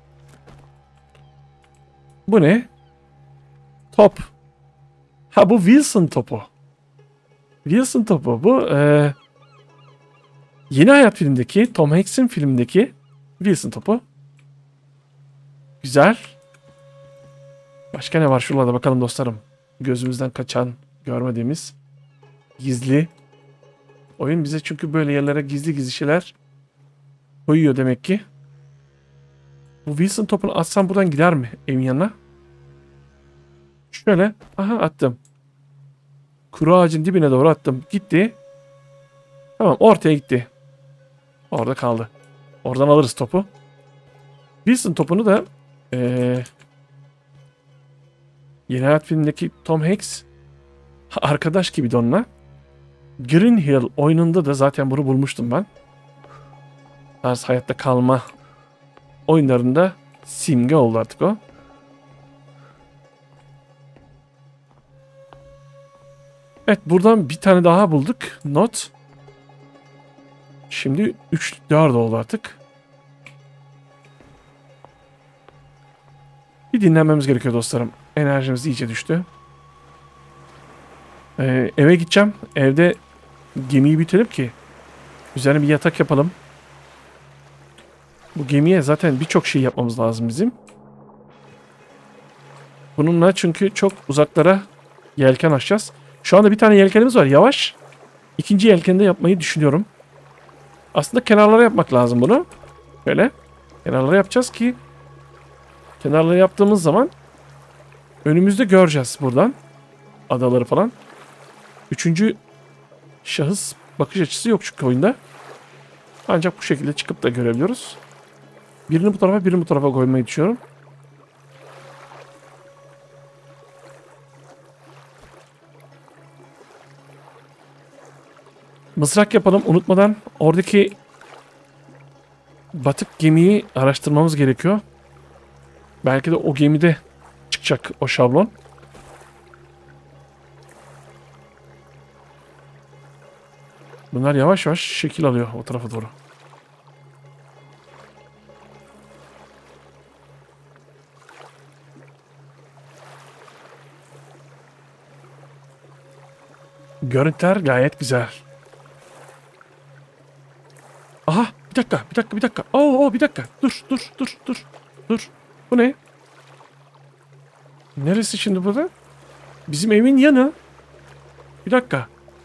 Bu ne? Top. Ha, bu Wilson topu. Wilson topu. Bu e, Yeni Hayat filmindeki, Tom Hanks'in filmindeki Wilson topu. Güzel. Başka ne var şurada bakalım dostlarım. Gözümüzden kaçan, görmediğimiz, gizli. Oyun bize çünkü böyle yerlere gizli gizli şeyler koyuyor demek ki. Bu Wilson topunu atsam buradan gider mi evin yanına? Şöyle. Aha, attım. Kuru ağacın dibine doğru attım. Gitti. Tamam, ortaya gitti. Orada kaldı. Oradan alırız topu. Wilson topunu da ee, Yeni Hayat filmindeki Tom Hanks arkadaş gibi de onunla. Green Hill oyununda da zaten bunu bulmuştum ben. Tarz hayatta kalma oyunlarında simge oldu artık o. Evet, buradan bir tane daha bulduk. Not. Şimdi üç dört oldu artık. Bir dinlenmemiz gerekiyor dostlarım. Enerjimiz iyice düştü. Ee, eve gideceğim. Evde gemiyi bitirelim ki üzerine bir yatak yapalım. Bu gemiye zaten birçok şey yapmamız lazım bizim. Bununla çünkü çok uzaklara yelken açacağız. Şu anda bir tane yelkenimiz var. Yavaş. İkinci yelkeni de yapmayı düşünüyorum. Aslında kenarlara yapmak lazım bunu. Böyle. Kenarlara yapacağız ki kenarlara yaptığımız zaman önümüzde göreceğiz buradan. Adaları falan. Üçüncü şahıs bakış açısı yok çünkü oyunda. Ancak bu şekilde çıkıp da görebiliyoruz. Birini bu tarafa, birini bu tarafa koymayı düşünüyorum. Mızrak yapalım unutmadan. Oradaki batık gemiyi araştırmamız gerekiyor. Belki de o gemide çıkacak o şablon. Bunlar yavaş yavaş şekil alıyor o tarafa doğru. Görüntüler gayet güzel. Aha, bir dakika, bir dakika, bir dakika. Oo, oo, bir dakika. Dur, dur, dur, dur, dur. Bu ne? Neresi şimdi burada? Bizim evin yanı. Bir dakika.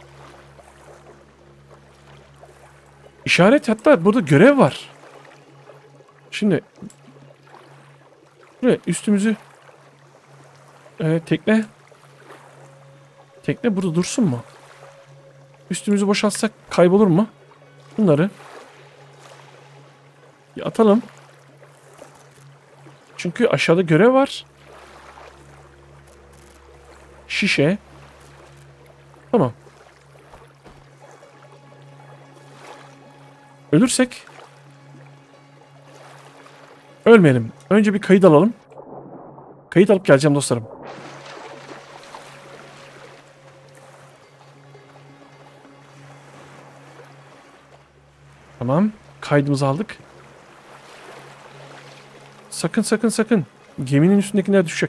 İşaret, hatta burada görev var. Şimdi buraya üstümüzü e, tekne tekne burada dursun mu? Üstümüzü boşaltsak kaybolur mu? Bunları bir atalım. Çünkü aşağıda görev var. Şişe. Tamam. Ölürsek ölmeyelim. Önce bir kayıt alalım. Kayıt alıp geleceğim dostlarım. Tamam. Kaydımızı aldık. Sakın sakın sakın. Geminin üstündekiler düşecek.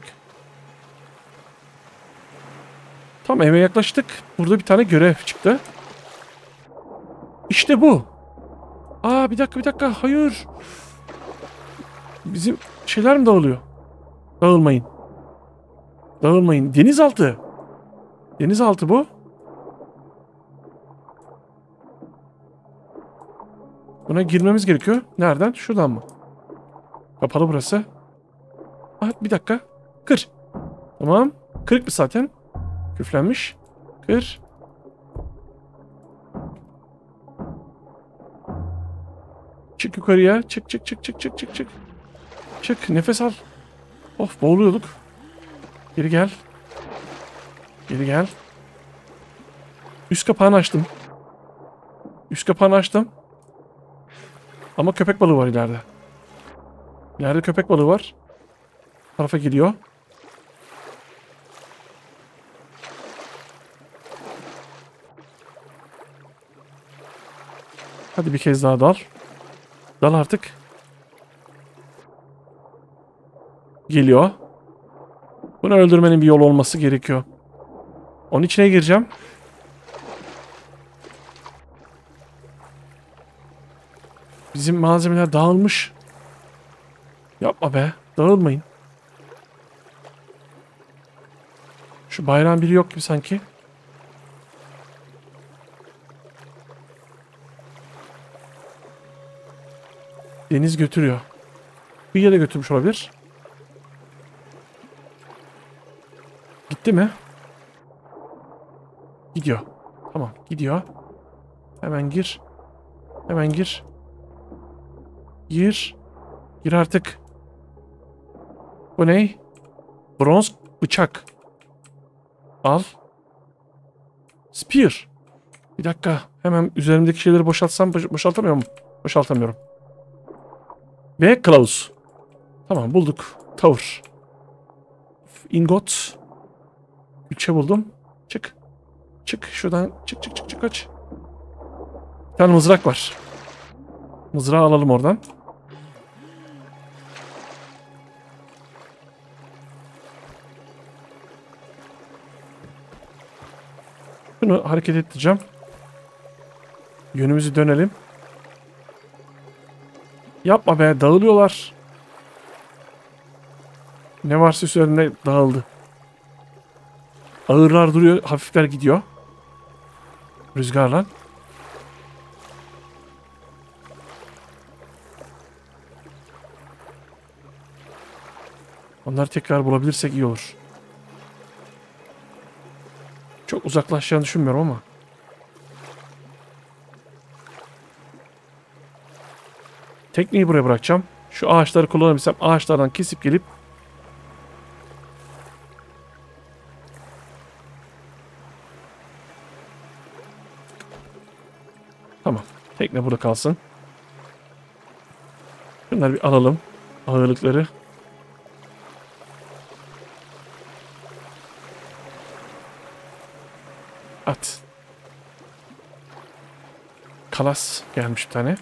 Tam eve yaklaştık. Burada bir tane görev çıktı. İşte bu. Aa bir dakika bir dakika. Hayır. Bizim şeyler mi dağılıyor? Dağılmayın. Dağılmayın. Denizaltı. Denizaltı bu. Buna girmemiz gerekiyor. Nereden? Şuradan mı? Kapalı burası. Ah, bir dakika. Kır. Tamam. Kırık mı zaten? Küflenmiş. Kır. Çık yukarıya. Çık çık çık çık çık çık çık. Çık. Nefes al. Of boğuluyorduk. Geri gel. Geri gel. Üst kapağını açtım. Üst kapağını açtım. Ama köpek balığı var ileride. İleride köpek balığı var. Bu tarafa geliyor. Hadi bir kez daha dal. Dal artık. Geliyor. Bunu öldürmenin bir yolu olması gerekiyor. Onun içine gireceğim. Bizim malzemeler dağılmış. Yapma be. Dağılmayın. Şu bayrağın biri yok gibi sanki. Deniz götürüyor. Kıyıya da götürmüş olabilir. Gitti mi? Gidiyor. Tamam gidiyor. Hemen gir. Hemen gir. Gir. Gir artık. Bu ne? Bronz bıçak. Al. Spear. Bir dakika. Hemen üzerimdeki şeyleri boşaltsam boş boşaltamıyor mu? Boşaltamıyorum. Ve kılavuz. Tamam bulduk. Tavır. Ingot. Külçe buldum. Çık. Çık şuradan. Çık çık çık çık kaç. Bir tane mızrak var. Mızrağı alalım oradan. Bunu hareket ettireceğim. Yönümüzü dönelim. Yapma be dağılıyorlar. Ne varsa üzerinde dağıldı. Ağırlar duruyor, hafifler gidiyor. Rüzgarla. Onları tekrar bulabilirsek iyi olur. Çok uzaklaşacağını düşünmüyorum ama. Tekneyi buraya bırakacağım. Şu ağaçları kullanabilsem ağaçlardan kesip gelip tamam. Tekne burada kalsın. Şunları bir alalım. Ağırlıkları. At. Kalas gelmiş bir tane.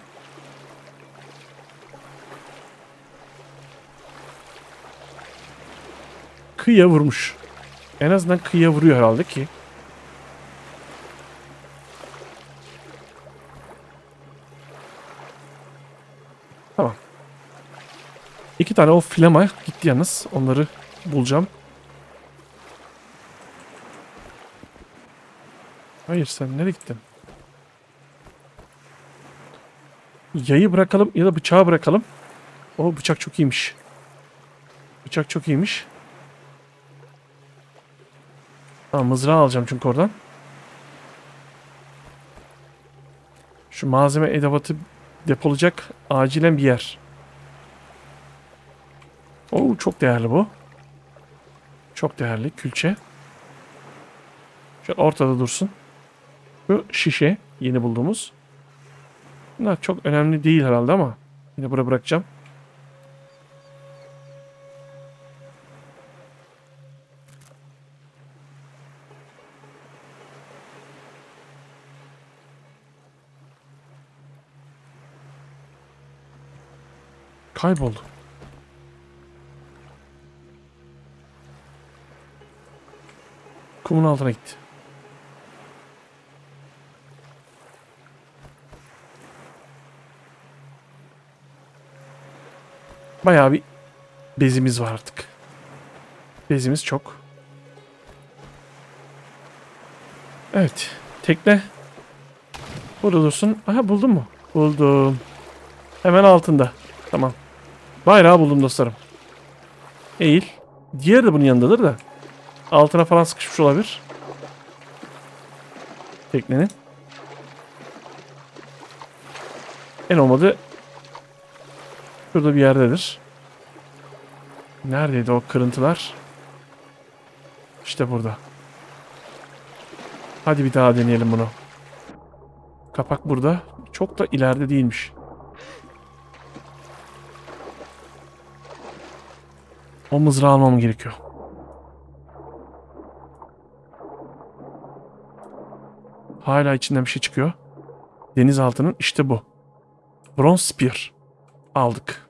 Kıyıya vurmuş. En azından kıyıya vuruyor herhalde ki. Tamam. İki tane o flama gitti yalnız. Onları bulacağım. Hayır sen nereye gittin? Yayı bırakalım ya da bıçağı bırakalım. O bıçak çok iyiymiş. Bıçak çok iyiymiş. Tamam mızrağı alacağım çünkü oradan. Şu malzeme edevatı depolayacak acilen bir yer. Oo çok değerli bu. Çok değerli külçe. Şöyle ortada dursun. Bu şişe yeni bulduğumuz. Bunlar çok önemli değil herhalde ama yine buraya bırakacağım. Kayboldu. Kumun altına gitti. Bayağı bir bezimiz var artık. Bezimiz çok. Evet. Tekne. Burada dursun. Aha, buldun mu? Buldum. Hemen altında. Tamam. Bayrağı buldum dostlarım. Eğil. Diğer de bunun yanındadır da. Altına falan sıkışmış olabilir. Teknenin. En olmadı şurada bir yerdedir. Neredeydi o kırıntılar? İşte burada. Hadi bir daha deneyelim bunu. Kapak burada. Çok da ileride değilmiş. O mızrağı almam gerekiyor. Hala içinden bir şey çıkıyor. Denizaltının işte bu. Bronz spear. Aldık.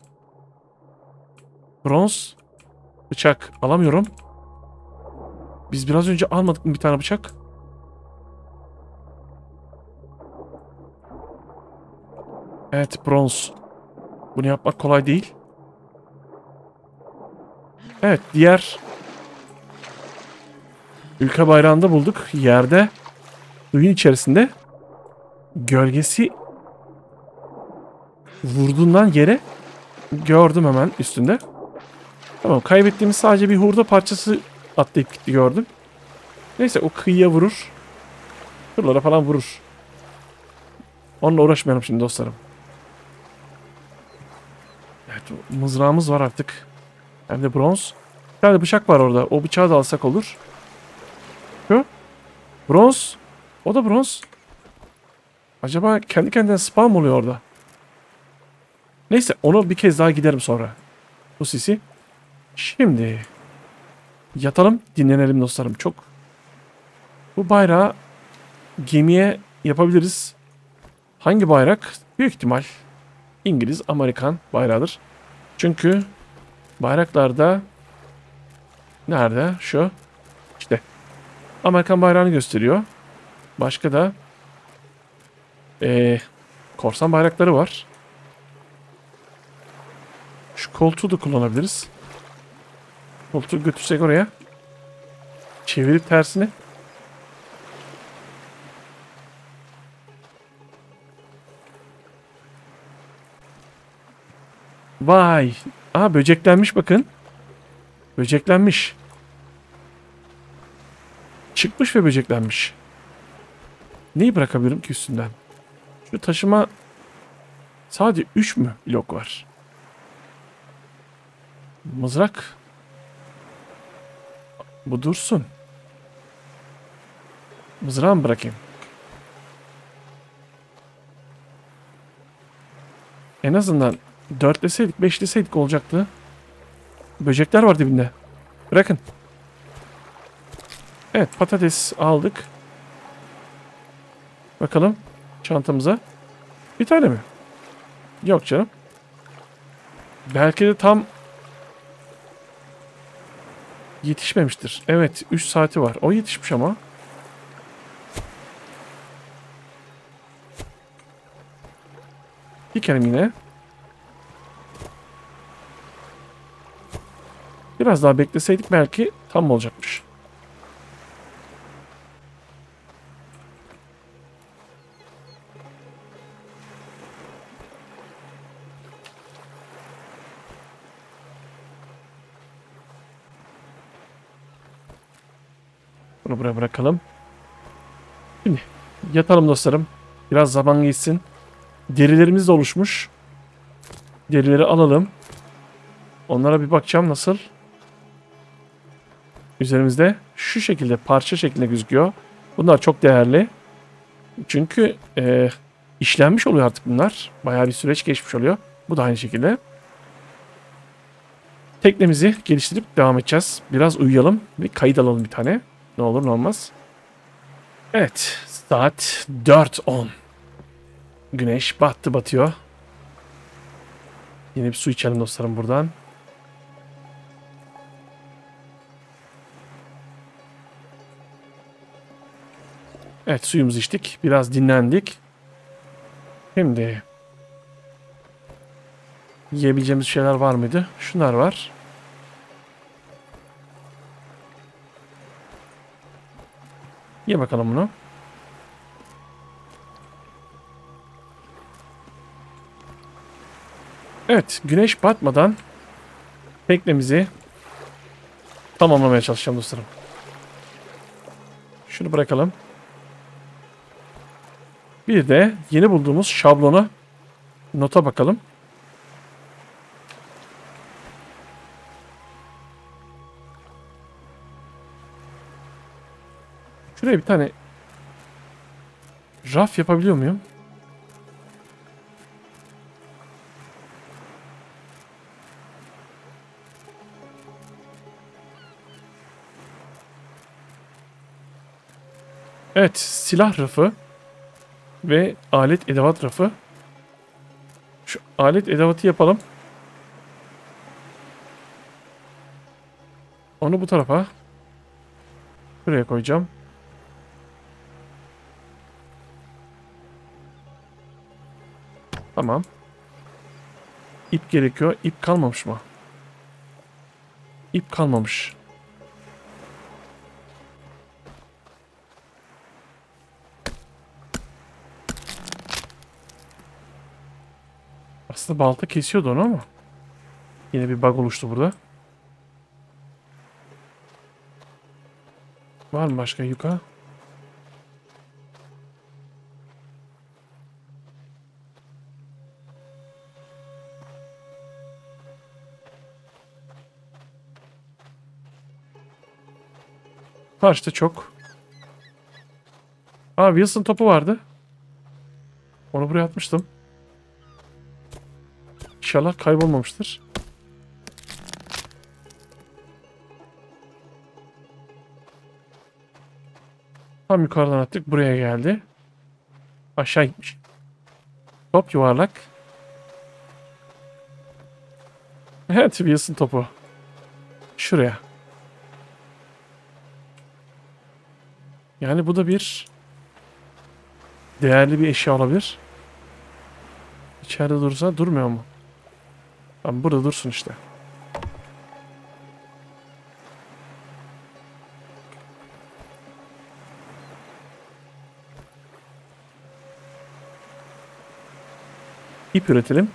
Bronz bıçak alamıyorum. Biz biraz önce almadık mı bir tane bıçak? Evet, bronz. Bunu yapmak kolay değil. Evet, diğer ülke bayrağında bulduk. Yerde, suyun içerisinde gölgesi vurduğundan yere gördüm hemen üstünde. Tamam, kaybettiğimiz sadece bir hurda parçası atlayıp gitti, gördüm. Neyse, o kıyıya vurur. Şuralara falan vurur. Onunla uğraşmayalım şimdi dostlarım. Evet, mızrağımız var artık. Hem de bronz. Bir tane bıçak var orada. O bıçağı da alsak olur. Şu. Bronz. O da bronz. Acaba kendi kendine spam oluyor orada. Neyse, onu bir kez daha giderim sonra. Bu sisi. Şimdi yatalım, dinlenelim dostlarım. Çok. Bu bayrağı gemiye yapabiliriz. Hangi bayrak? Büyük ihtimal İngiliz, Amerikan bayrağıdır. Çünkü bayraklarda nerede? Şu. İşte Amerikan bayrağını gösteriyor. Başka da ee, korsan bayrakları var. Şu koltuğu da kullanabiliriz. Koltuğu götürsek oraya. Çevirip tersine. Vay. Aha, böceklenmiş bakın. Böceklenmiş. Çıkmış ve böceklenmiş. Neyi bırakabilirim ki üstünden? Şu taşıma sadece üç mü blok var? Mızrak. Bu dursun. Mızrağı mı bırakayım? En azından dörtleseydik, beşleseydik olacaktı. Böcekler var dibinde. Bırakın. Evet, patates aldık. Bakalım çantamıza. Bir tane mi? Yok canım. Belki de tam yetişmemiştir. Evet, üç saati var. O yetişmiş ama. Dikelim yine. Biraz daha bekleseydik belki tam olacakmış. Bunu buraya bırakalım. Şimdi yatalım dostlarım. Biraz zaman geçsin. Derilerimiz de oluşmuş. Derileri alalım. Onlara bir bakacağım nasıl. Üzerimizde şu şekilde parça şeklinde gözüküyor. Bunlar çok değerli. Çünkü e, işlenmiş oluyor artık bunlar. Bayağı bir süreç geçmiş oluyor. Bu da aynı şekilde. Teknemizi geliştirip devam edeceğiz. Biraz uyuyalım ve kayıt alalım bir tane. Ne olur ne olmaz. Evet. Saat dört on. Güneş battı batıyor. Yine bir su içelim dostlarım buradan. Evet, suyumuzu içtik. Biraz dinlendik. Şimdi Yiyebileceğimiz şeyler var mıydı? Şunlar var. Ye bakalım bunu. Evet, güneş batmadan teknemizi tamamlamaya çalışacağım dostlarım. Şunu bırakalım. Bir de yeni bulduğumuz şablona, nota bakalım. Şuraya bir tane raf yapabiliyor muyum? Evet, silah rafı ve alet edevat rafı. Şu alet edevatı yapalım. Onu bu tarafa. Buraya koyacağım. Tamam. İp gerekiyor. İp kalmamış mı? İp kalmamış. Aslında balta kesiyordu onu ama. Yine bir bug oluştu burada. Var mı başka yuka? Karşıda çok. Aa, Wilson topu vardı. Onu buraya atmıştım. İnşallah kaybolmamıştır. Tam yukarıdan attık. Buraya geldi. Aşağı gitmiş. Top yuvarlak. Evet, Wilson topu. Şuraya. Yani bu da bir değerli bir eşya olabilir. İçeride dursa durmuyor mu? Tamam, burada dursun işte. İp üretelim.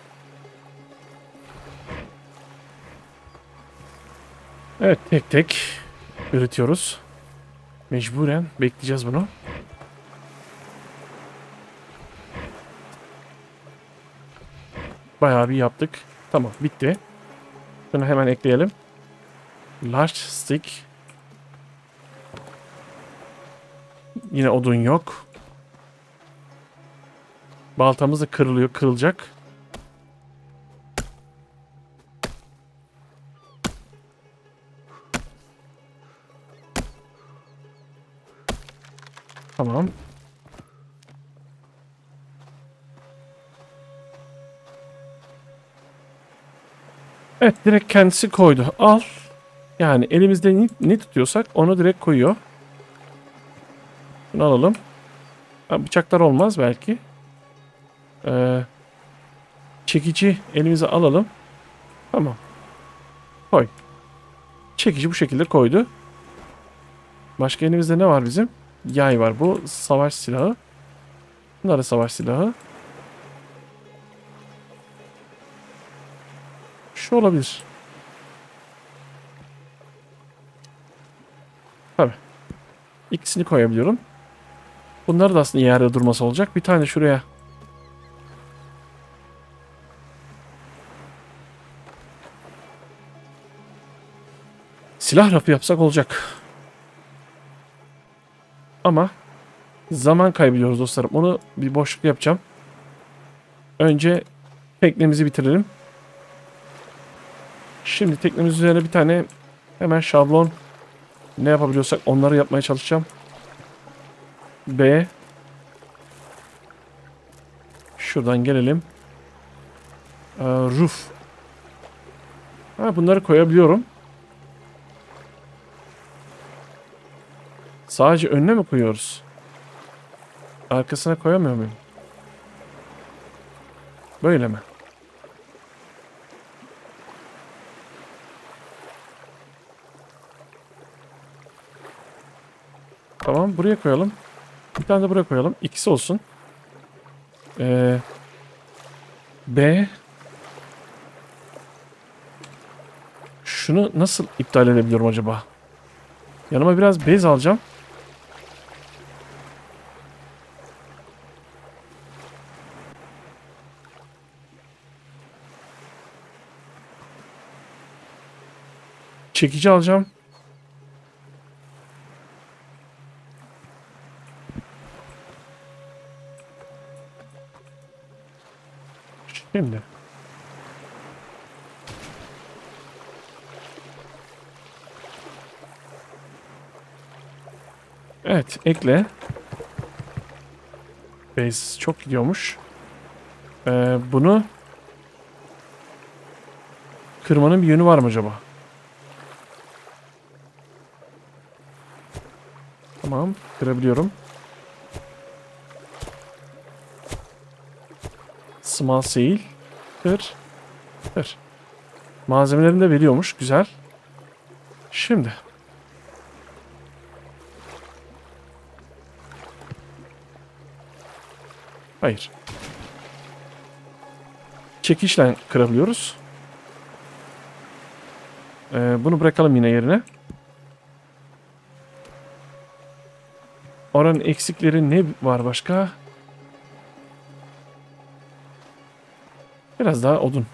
Evet, tek tek üretiyoruz. Mecburen bekleyeceğiz bunu. Bayağı bir yaptık. Tamam, bitti. Bunu hemen ekleyelim. Large stick. Yine odun yok. Baltamız da kırılıyor, kırılacak. Tamam. Evet, direkt kendisi koydu. Al. Yani elimizde ne, ne tutuyorsak onu direkt koyuyor. Bunu alalım. Ha, bıçaklar olmaz belki. Ee, çekici elimize alalım. Tamam. Koy. Çekici bu şekilde koydu. Başka elimizde ne var bizim? Yay var. Bu savaş silahı. Bunlar da savaş silahı. Şu olabilir. Tabii. İkisini koyabiliyorum. Bunlar da aslında yerde durması olacak. Bir tane şuraya. Silah rafı yapsak olacak. Ama zaman kaybediyoruz dostlarım. Onu bir boşluk yapacağım. Önce teknemizi bitirelim. Şimdi teknemiz üzerine bir tane hemen şablon, ne yapabiliyorsak onları yapmaya çalışacağım. B. Şuradan gelelim. Ee, roof. Ha, bunları koyabiliyorum. Sadece önüne mi koyuyoruz? Arkasına koyamıyor muyum? Böyle mi? tane buraya koyalım. Bir tane de buraya koyalım. İkisi olsun. Ee, B. Şunu nasıl iptal edebiliyorum acaba? Yanıma biraz bez alacağım. Çekici alacağım. Şimdi. Evet, ekle. Base çok gidiyormuş. Ee, bunu kırmanın bir yönü var mı acaba? Tamam, kırabiliyorum. Small sail. Kır. Kır. Malzemelerini de veriyormuş. Güzel. Şimdi. Hayır. Çekişle kırabiliyoruz. Ee, bunu bırakalım yine yerine. Oranın eksikleri ne var başka? Biraz daha odun.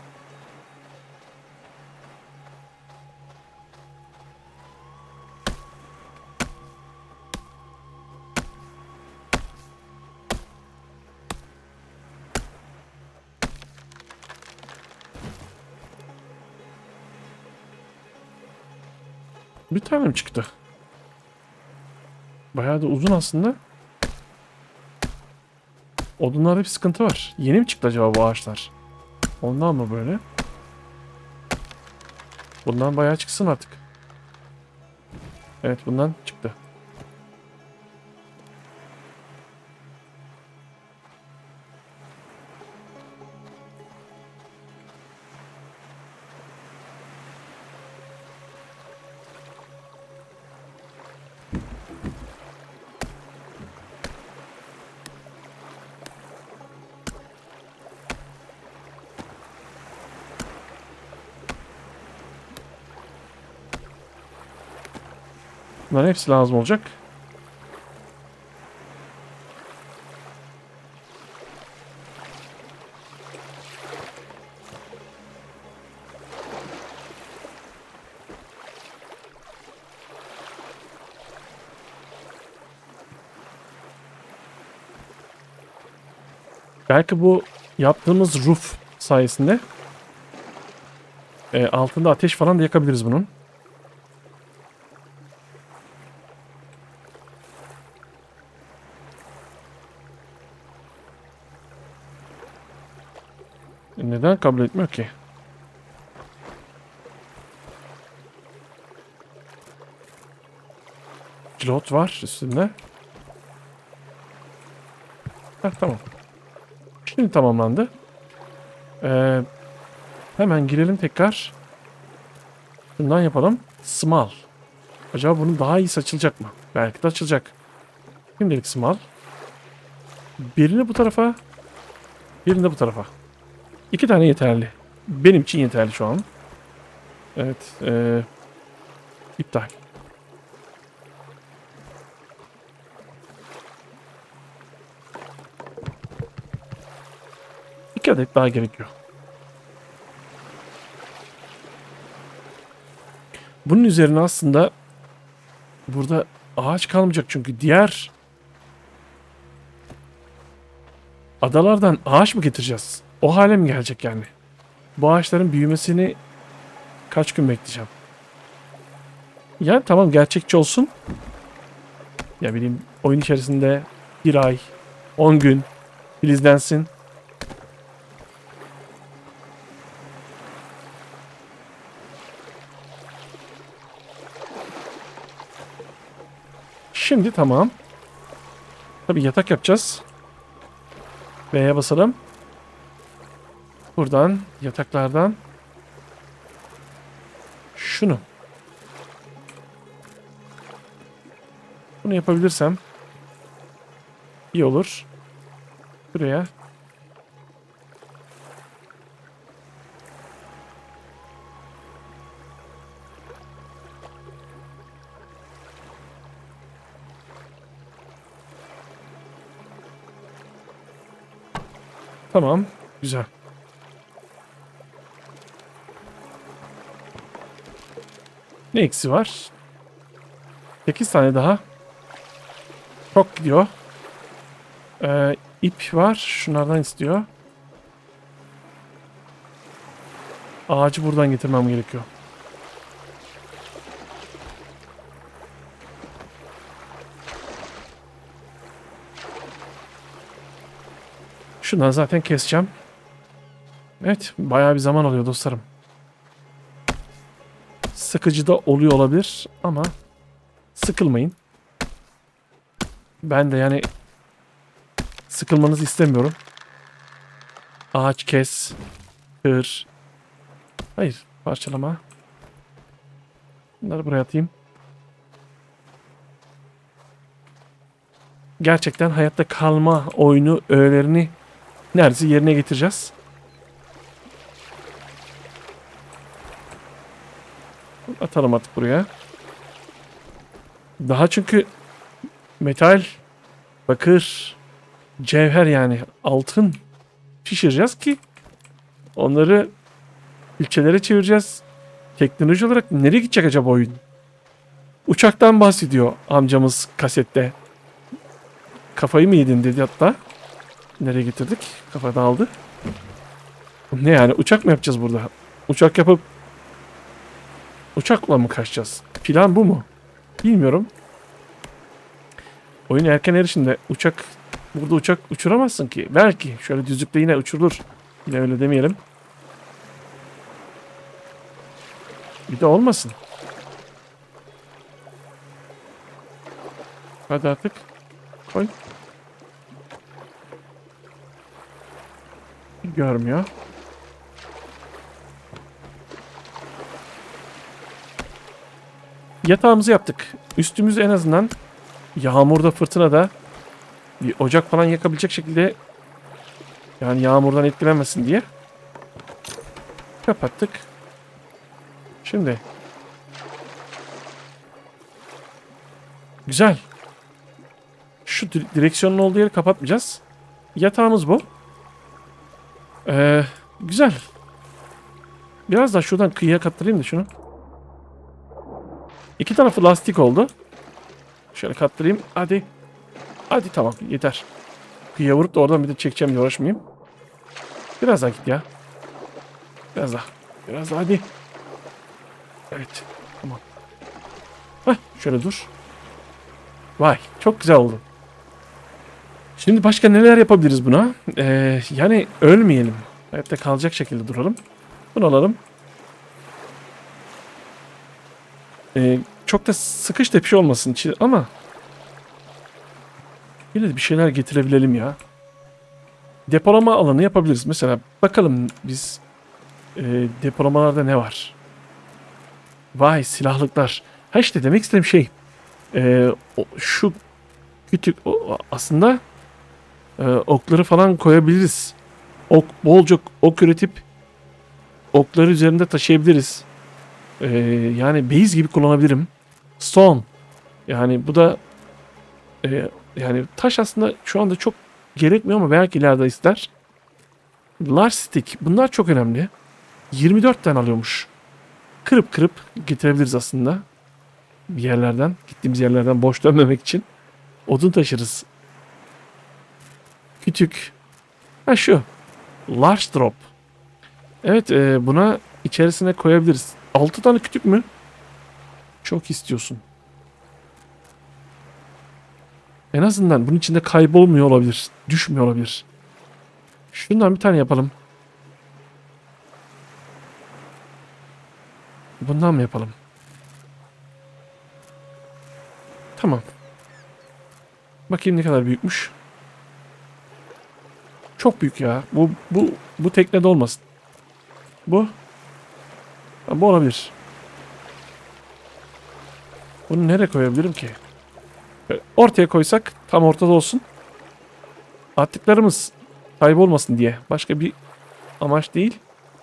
Bir tane mi çıktı? Bayağı da uzun aslında. Odunlarda bir sıkıntı var. Yeni mi çıktı acaba bu ağaçlar? Ondan mı böyle? Bundan bayağı çıksın artık. Evet, bundan çıktı. Bunların hepsi lazım olacak. Belki bu yaptığımız roof sayesinde e, altında ateş falan da yakabiliriz bunun. Neden kabul etmiyor ki? Pilot var üstünde. Heh, tamam. Şimdi tamamlandı. Ee, hemen girelim tekrar. Bundan yapalım. Small. Acaba bunun daha iyi açılacak mı? Belki de açılacak. Şimdilik small. Birini bu tarafa. Birini de bu tarafa. İki tane yeterli. Benim için yeterli şu an. Evet. Ee, iptal. İki adet daha gerekiyor. Bunun üzerine aslında burada ağaç kalmayacak çünkü diğer adalardan ağaç mı getireceğiz? O hale mi gelecek yani? Bu ağaçların büyümesini kaç gün bekleyeceğim? Ya tamam, gerçekçi olsun. Ya bileyim, oyun içerisinde bir ay, on gün filizlensin. Şimdi tamam. Tabii yatak yapacağız. V'ye basalım. Buradan yataklardan şunu. Bunu yapabilirsem İyi olur. Buraya. Tamam. Güzel. Ne eksi var? sekiz tane daha. Çok gidiyor. Ee, ip var. Şunlardan istiyor. Ağacı buradan getirmem gerekiyor. Şundan zaten keseceğim. Evet. Bayağı bir zaman alıyor dostlarım. Sıkıcı da oluyor olabilir ama sıkılmayın. Ben de yani sıkılmanızı istemiyorum. Ağaç kes. Kır. Hayır. Parçalama. Bunları buraya atayım. Gerçekten hayatta kalma oyunu öğelerini neredeyse yerine getireceğiz. Atalım artık buraya. Daha çünkü metal, bakır, cevher yani altın pişireceğiz ki onları ülkelere çevireceğiz. Teknoloji olarak nereye gidecek acaba oyun? Uçaktan bahsediyor amcamız kasette. Kafayı mı yedin dedi hatta. Nereye getirdik? Kafa dağıldı. Ne yani uçak mı yapacağız burada? Uçak yapıp uçakla mı kaçacağız? Plan bu mu? Bilmiyorum. Oyun erken erişimde uçak burada uçak uçuramazsın ki. Belki şöyle düzlükte yine uçurulur. Yine öyle demeyelim. Bir de olmasın. Hadi artık. Koy. Görmüyor. Yatağımızı yaptık. Üstümüzü en azından yağmurda, fırtınada bir ocak falan yakabilecek şekilde, yani yağmurdan etkilenmesin diye kapattık. Şimdi güzel. Şu direksiyonun olduğu yeri kapatmayacağız. Yatağımız bu. Ee, güzel. Biraz daha şuradan kıyıya kattırayım da şunu. İki tarafı lastik oldu. Şöyle kattırayım. Hadi. Hadi tamam yeter. Kıyıya vurup da oradan bir de çekeceğim diye uğraşmayayım. Biraz daha git ya. Biraz daha. Biraz daha hadi. Evet. Tamam. Heh, şöyle dur. Vay çok güzel oldu. Şimdi başka neler yapabiliriz buna? Ee, yani ölmeyelim. Hayatta kalacak şekilde duralım. Bunu alalım. Ee, çok da sıkış tepiş olmasın içi ama yine de bir şeyler getirebilelim ya. Depolama alanı yapabiliriz. Mesela bakalım biz e, depolamalarda ne var? Vay silahlıklar. Ha işte demek istediğim şey e, o, şu kütük o, aslında e, okları falan koyabiliriz. Ok, bolca ok üretip okları üzerinde taşıyabiliriz. E, yani base gibi kullanabilirim. Stone. Yani bu da e, yani taş aslında şu anda çok gerekmiyor ama belki ileride ister. Large stick. Bunlar çok önemli. yirmi dört tane alıyormuş. Kırıp kırıp getirebiliriz aslında. Bir yerlerden. Gittiğimiz yerlerden boş dönmemek için. Odun taşırız. Kütük. Ha şu. Large drop. Evet e, buna içerisine koyabiliriz. altı tane kütük mü? Çok istiyorsun. En azından bunun içinde kaybolmuyor olabilir. Düşmüyor olabilir. Şundan bir tane yapalım. Bundan mı yapalım? Tamam. Bakayım ne kadar büyükmüş. Çok büyük ya. Bu bu bu teknede olmasın. Bu. Ha, bu olabilir. Bunu nereye koyabilirim ki? Ortaya koysak tam ortada olsun. Attıklarımız kaybolmasın diye. Başka bir amaç değil.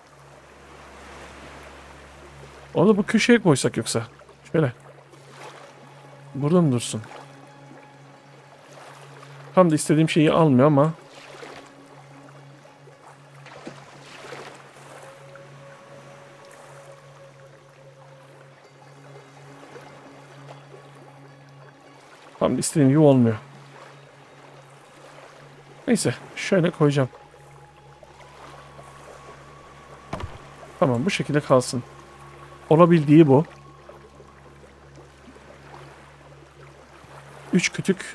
Onu bu köşeye koysak yoksa. Şöyle. Burada mı dursun? Tam da istediğim şeyi almıyor ama. Tam da istediğim gibi olmuyor. Neyse. Şöyle koyacağım. Tamam, bu şekilde kalsın. Olabildiği bu. Üç kütük.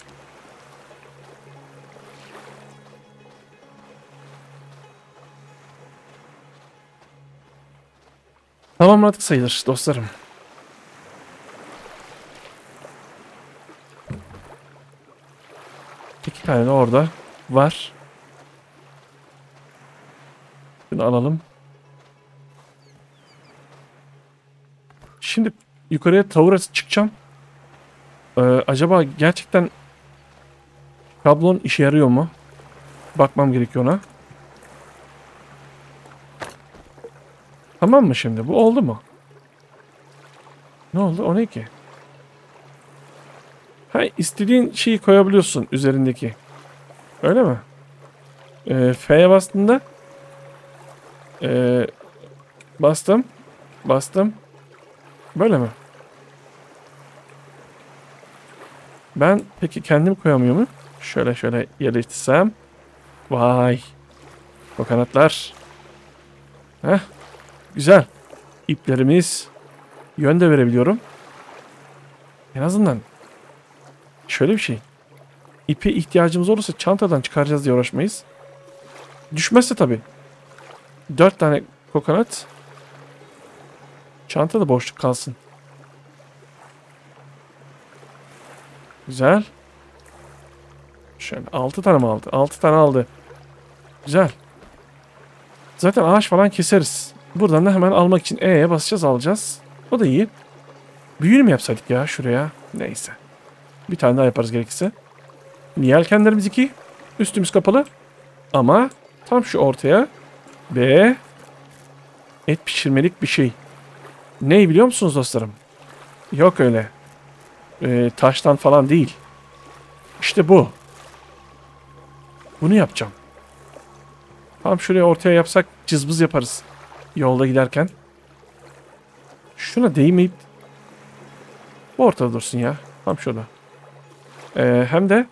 Tamamladık sayılır dostlarım. İki tane de orada var. Bunu alalım. Şimdi yukarıya tavura çıkacağım. Ee, acaba gerçekten kablon işe yarıyor mu? Bakmam gerekiyor ona. Tamam mı şimdi? Bu oldu mu? Ne oldu? O ne ki? Ha, istediğin şeyi koyabiliyorsun üzerindeki. Öyle mi? Ee, F'ye bastığında ee, bastım. Bastım. Böyle mi? Ben peki kendim koyamıyor muyum? Şöyle şöyle yerleştirsem. Vay. O kanatlar. Heh. Güzel. İplerimiz. Yön de verebiliyorum. En azından. Şöyle bir şey. İpe ihtiyacımız olursa çantadan çıkaracağız diye uğraşmayız. Düşmezse tabii. Dört tane kokonat. Çantada boşluk kalsın. Güzel. Şöyle altı tane mi aldı? Altı tane aldı. Güzel. Zaten ağaç falan keseriz. Buradan da hemen almak için E'ye basacağız, alacağız. O da iyi. Büyüğünü mü yapsaydık ya şuraya? Neyse. Bir tane daha yaparız gerekirse. Yelkenlerimiz iki. Üstümüz kapalı. Ama tam şu ortaya. Ve et pişirmelik bir şey. Neyi biliyor musunuz dostlarım? Yok öyle. Ee, taştan falan değil. İşte bu. Bunu yapacağım. Tam şuraya ortaya yapsak cızbız yaparız. Yolda giderken. Şuna değmeyip bu ortada dursun ya. Tam şurada. Ee, hem de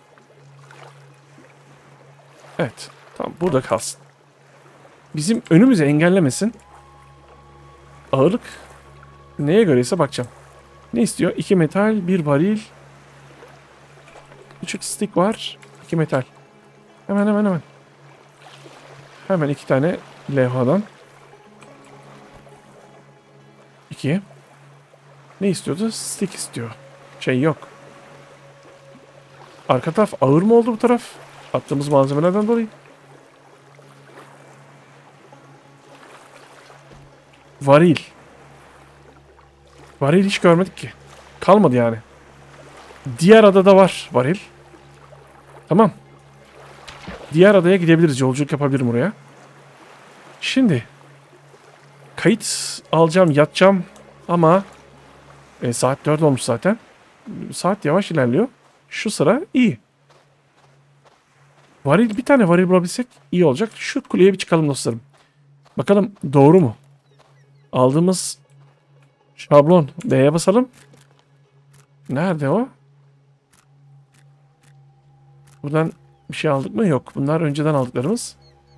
evet. Tam burada kalsın. Bizim önümüzü engellemesin. Ağırlık neye göreyse bakacağım. Ne istiyor? İki metal, bir varil. Küçük stick var. İki metal. Hemen hemen hemen. Hemen iki tane levhadan. İki. Ne istiyordu? Stick istiyor. Şey yok. Arka taraf ağır mı oldu bu taraf? Attığımız malzemelerden dolayı. Varil. Varil hiç görmedik ki. Kalmadı yani. Diğer adada var varil. Tamam. Diğer adaya gidebiliriz. Yolculuk yapabilirim oraya. Şimdi. Kayıt alacağım, yatacağım. Ama e, saat dört olmuş zaten. Saat yavaş ilerliyor. Şu sıra iyi. Varil, bir tane varil bulabilsek iyi olacak. Şu kuleye bir çıkalım dostlarım. Bakalım doğru mu? Aldığımız şablon. D'ye basalım. Nerede o? Buradan bir şey aldık mı? Yok. Bunlar önceden aldıklarımız.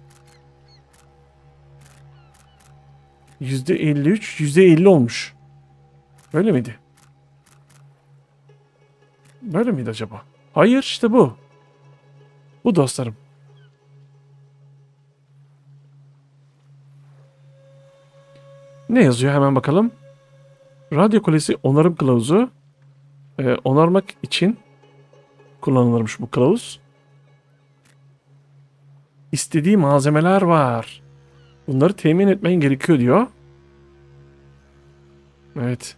yüzde elli üç, yüzde elli olmuş. Böyle miydi? Böyle miydi acaba? Hayır, işte bu. Bu dostlarım. Ne yazıyor hemen bakalım. Radyo kulesi onarım kılavuzu. Ee, onarmak için kullanılırmış bu kılavuz. İstediği malzemeler var. Bunları temin etmen gerekiyor diyor. Evet.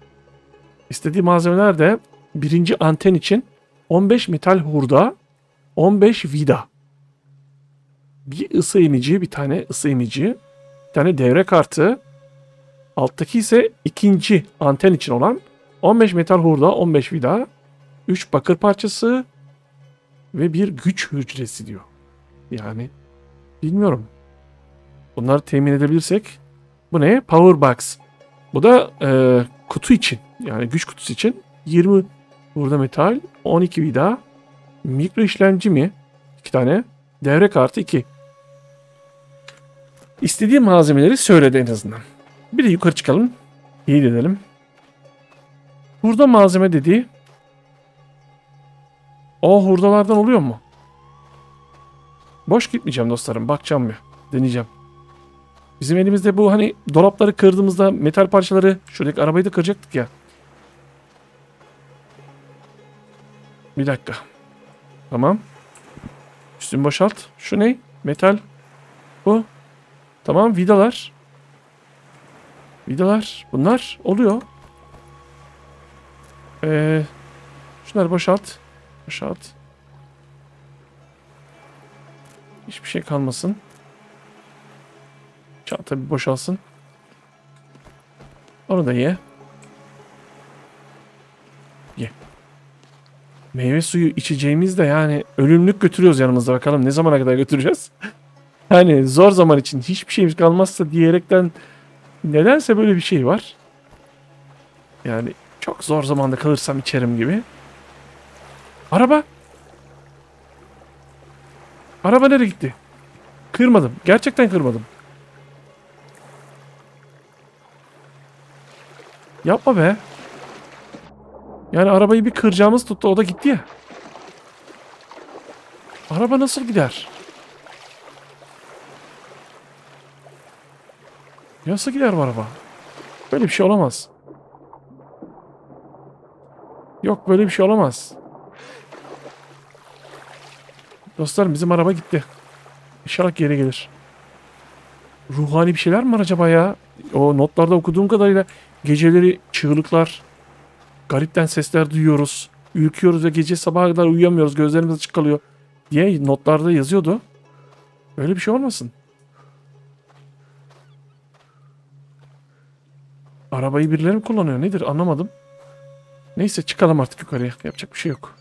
İstediği malzemeler de birinci anten için on beş metal hurda, on beş vida. Bir ısı emici, bir tane ısı emici. Bir tane devre kartı. Alttaki ise ikinci anten için olan on beş metal hurda, on beş vida, üç bakır parçası ve bir güç hücresi diyor. Yani bilmiyorum. Bunları temin edebilirsek. Bu ne? Power box. Bu da e, kutu için. Yani güç kutusu için. yirmi hurda metal, on iki vida, mikro işlemci mi? iki tane. Devre kartı iki. İstediğim malzemeleri söyledi en azından. Bir de yukarı çıkalım. İyi edelim. Hurda malzeme dediği. O hurdalardan oluyor mu? Boş gitmeyeceğim dostlarım. Bakacağım bir. Deneyeceğim. Bizim elimizde bu hani dolapları kırdığımızda metal parçaları, şuradaki arabayı da kıracaktık ya. Bir dakika. Tamam. Üstünü boşalt. Şu ne? Metal. Bu. Tamam, vidalar. Vidalar. Bunlar oluyor. Ee, şunları boşalt. Boşalt. Hiçbir şey kalmasın. Çanta bir boşalsın. Onu da ye. Ye. Meyve suyu içeceğimiz de yani ölümlük götürüyoruz yanımızda. Bakalım ne zamana kadar götüreceğiz? Hani zor zaman için hiçbir şeyimiz kalmazsa diyerekten nedense böyle bir şey var. Yani çok zor zamanda kalırsam içerim gibi. Araba. Araba nereye gitti? Kırmadım. Gerçekten kırmadım. Yapma be. Yani arabayı bir kıracağımız tuttu. O da gitti ya. Araba nasıl gider? Nasıl gider bu araba? Böyle bir şey olamaz. Yok, böyle bir şey olamaz. Dostlarım, bizim araba gitti. İnşallah geri gelir. Ruhani bir şeyler mi var acaba ya? O notlarda okuduğum kadarıyla geceleri çığlıklar, garipten sesler duyuyoruz. Ürküyoruz ve gece sabaha kadar uyuyamıyoruz. Gözlerimiz açık kalıyor diye notlarda yazıyordu. Öyle bir şey olmasın. Arabayı birileri mi kullanıyor? Nedir? Anlamadım. Neyse, çıkalım artık yukarıya. Yapacak bir şey yok.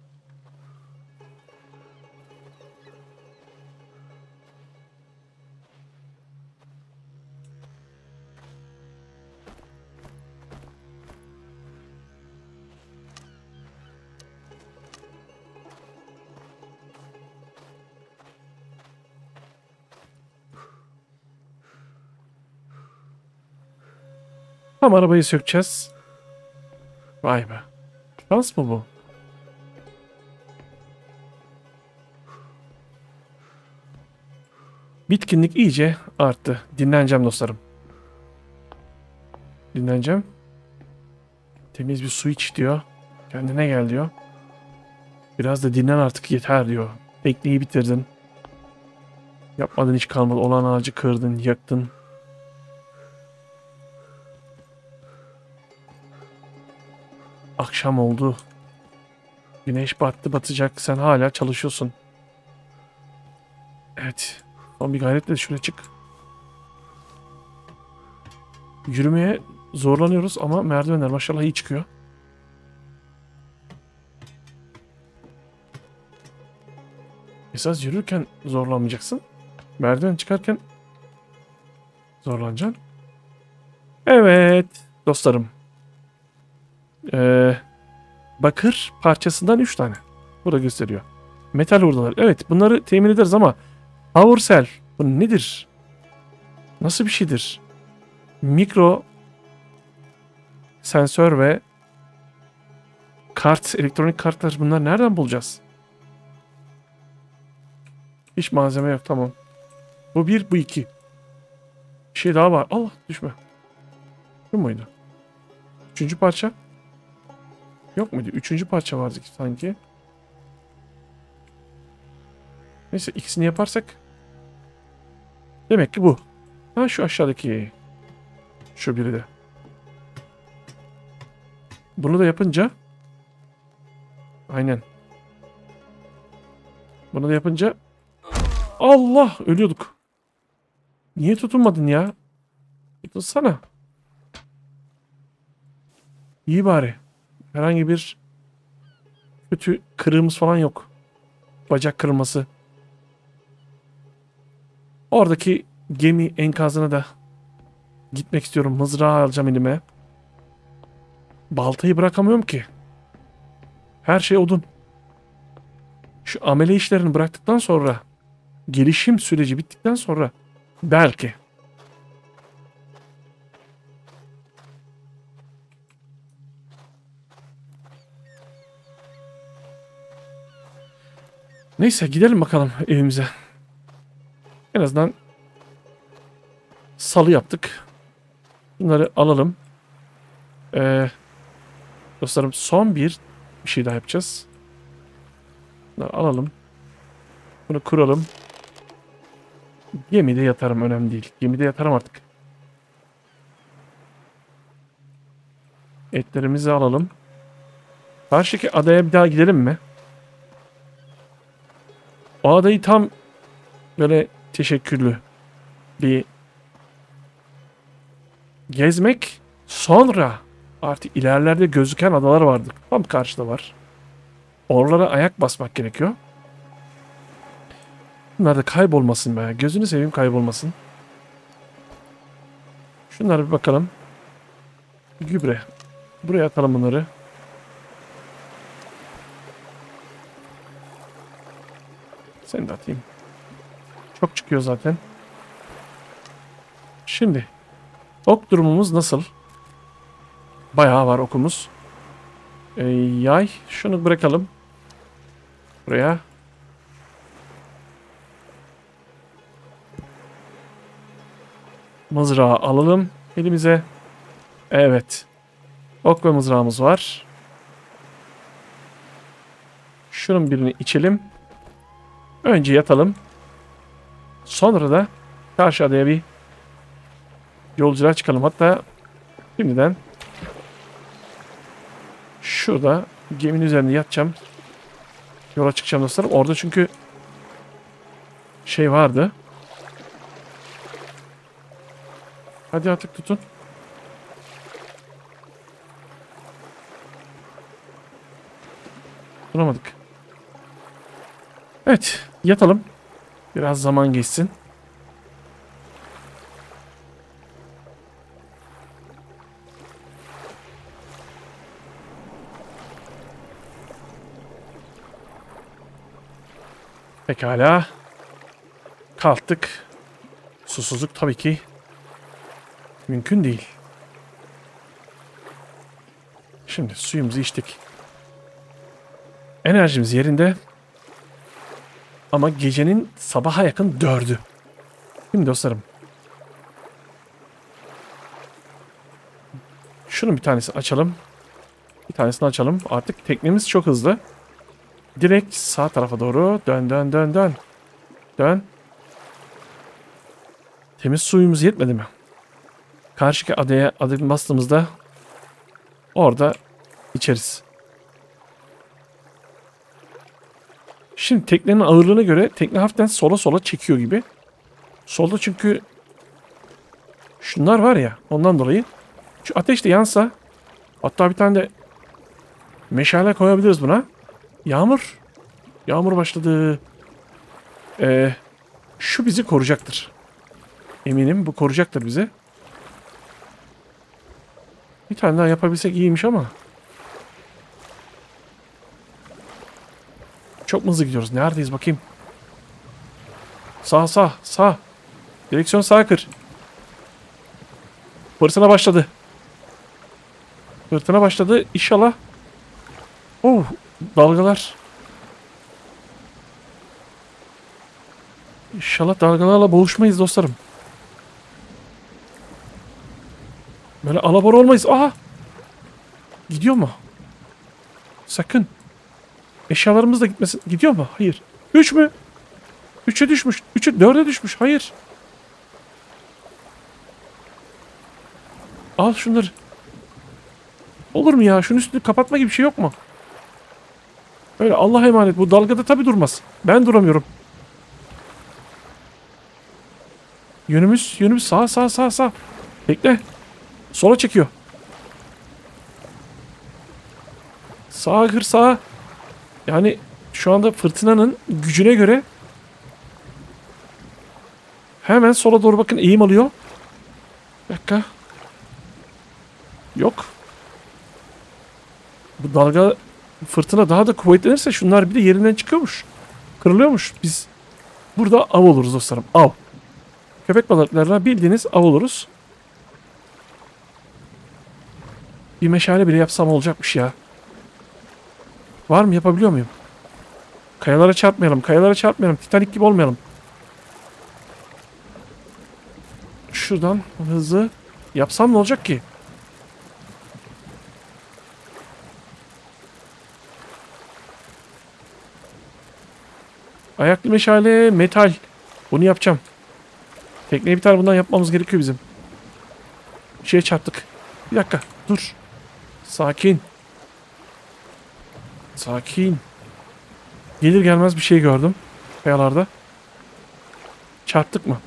Tam arabayı sökeceğiz. Vay be. Şans mı bu? Bitkinlik iyice arttı. Dinleneceğim dostlarım. Dinleneceğim. Temiz bir su iç diyor. Kendine gel diyor. Biraz da dinlen artık, yeter diyor. Tekneyi bitirdin. Yapmadın hiç kalmadı. Olan ağacı kırdın, yaktın. Akşam oldu. Güneş battı, batacak. Sen hala çalışıyorsun. Evet. Son bir gayretle şuraya çık. Yürümeye zorlanıyoruz ama merdivenler maşallah iyi çıkıyor. Esas yürürken zorlanmayacaksın. Merdiven çıkarken zorlanacaksın. Evet dostlarım. Ee, bakır parçasından üç tane. Bu da gösteriyor. Metal hurdalar. Evet, bunları temin ederiz ama Power Cell. Bu nedir? Nasıl bir şeydir? Mikro sensör ve kart, elektronik kartlar, bunlar nereden bulacağız? Hiç malzeme yok, tamam. Bu bir, bu iki. Bir şey daha var. Allah, düşme. Bu muydu? Üçüncü parça. Yok muydu? Üçüncü parça vardı sanki. Neyse, ikisini yaparsak. Demek ki bu. Ha, şu aşağıdaki. Şu biri de. Bunu da yapınca. Aynen. Bunu da yapınca Allah, ölüyorduk. Niye tutunmadın ya? Tutunsana. İyi bari. Herhangi bir kötü kırığımız falan yok. Bacak kırılması. Oradaki gemi enkazına da gitmek istiyorum. Mızrağı alacağım elime. Baltayı bırakamıyorum ki. Her şey odun. Şu amele işlerini bıraktıktan sonra, gelişim süreci bittikten sonra belki. Neyse, gidelim bakalım evimize. En azından salı yaptık. Bunları alalım. Ee, dostlarım, son bir bir şey daha yapacağız. Bunları alalım. Bunu kuralım. Gemide yatarım, önemli değil. Gemide yatarım artık. Etlerimizi alalım. Karşıdaki adaya bir daha gidelim mi? O adayı tam böyle teşekkürlü bir gezmek, sonra artık ilerlerde gözüken adalar vardı. Tam karşıda var. Oralara ayak basmak gerekiyor. Bunlar da kaybolmasın be. Gözünü seveyim, kaybolmasın. Şunlara bir bakalım. Gübre. Buraya atalım bunları. Seni de atayım. Çok çıkıyor zaten. Şimdi ok durumumuz nasıl? Bayağı var okumuz. Ee, yay. Şunu bırakalım. Buraya. Mızrağı alalım elimize. Evet. Ok ve mızrağımız var. Şunun birini içelim. Önce yatalım. Sonra da karşı adaya bir yolculuğa çıkalım. Hatta şimdiden şurada geminin üzerinde yatacağım. Yola çıkacağım dostlarım. Orada çünkü şey vardı. Hadi artık tutun. Tutunamadık. Evet, yatalım. Biraz zaman geçsin. Pekala. Kalktık. Susuzluk tabii ki mümkün değil. Şimdi suyumuzu içtik. Enerjimiz yerinde. Ama gecenin sabaha yakın dördü. Şimdi dostlarım. Şunun bir tanesini açalım. Bir tanesini açalım. Artık teknemiz çok hızlı. Direkt sağ tarafa doğru dön dön dön dön. Dön. Temiz suyumuz yetmedi mi? Karşıki adaya adım bastığımızda orada içeriz. Şimdi teknenin ağırlığına göre tekne hafiften sola sola çekiyor gibi. Solda çünkü şunlar var ya, ondan dolayı. Şu ateş de yansa, hatta bir tane de meşale koyabiliriz buna. Yağmur. Yağmur başladı. Ee, şu bizi koruyacaktır. Eminim bu koruyacaktır bizi. Bir tane daha yapabilsek iyiymiş ama. Çok hızlı gidiyoruz. Neredeyiz bakayım. Sağ sağ sağ. Direksiyon sağa kır. Fırtına başladı. Fırtına başladı. İnşallah. Oh, dalgalar. İnşallah dalgalarla boğuşmayız dostlarım. Böyle alabora olmayız. Aha. Gidiyor mu? Sakın. Eşyalarımız da gitmesin. Gidiyor mu? Hayır. Üç mü? Üçe düşmüş. Üçe, dörde düşmüş. Hayır. Al şunları. Olur mu ya? Şunun üstünü kapatma gibi bir şey yok mu? Öyle Allah'a emanet. Bu dalgada tabii durmaz. Ben duramıyorum. Yönümüz, yönümüz sağ sağ sağ sağ. Bekle. Sola çekiyor. Sağa kır sağa. Yani şu anda fırtınanın gücüne göre hemen sola doğru bakın, eğim alıyor. Bir dakika. Yok. Bu dalga, fırtına daha da kuvvetlenirse şunlar bir de yerinden çıkıyormuş. Kırılıyormuş. Biz burada av oluruz dostlarım. Av. Köpek balıklarına bildiğiniz av oluruz. Bir meşale bile yapsam olacakmış ya. Var mı? Yapabiliyor muyum? Kayalara çarpmayalım. Kayalara çarpmayalım. Titanik gibi olmayalım. Şuradan hızlı yapsam ne olacak ki? Ayaklı meşale, metal. Bunu yapacağım. Tekneye bir tane bundan yapmamız gerekiyor bizim. Bir şeye çarptık. Bir dakika. Dur. Sakin. Sakin. Gelir gelmez bir şey gördüm. Kayalarda. Çarptık mı?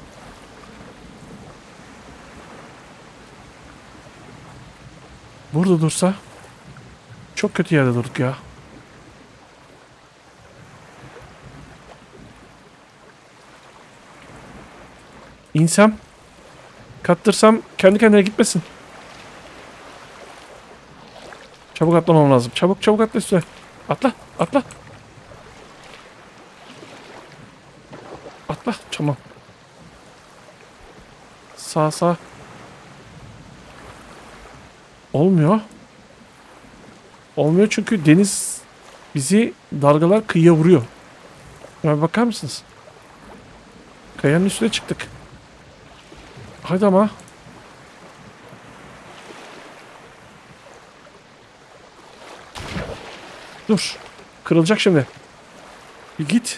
Burada dursa. Çok kötü yerde durduk ya. İnsem. Kattırsam kendi kendine gitmesin. Çabuk atlamam lazım. Çabuk çabuk atla üstüne. Atla atla. Atla. Tamam. Sağ sağ. Olmuyor. Olmuyor çünkü deniz bizi, dalgalar kıyıya vuruyor. Şuna bakar mısınız? Kayanın üstüne çıktık. Hadi ama. Dur. Kırılacak şimdi. Bir git.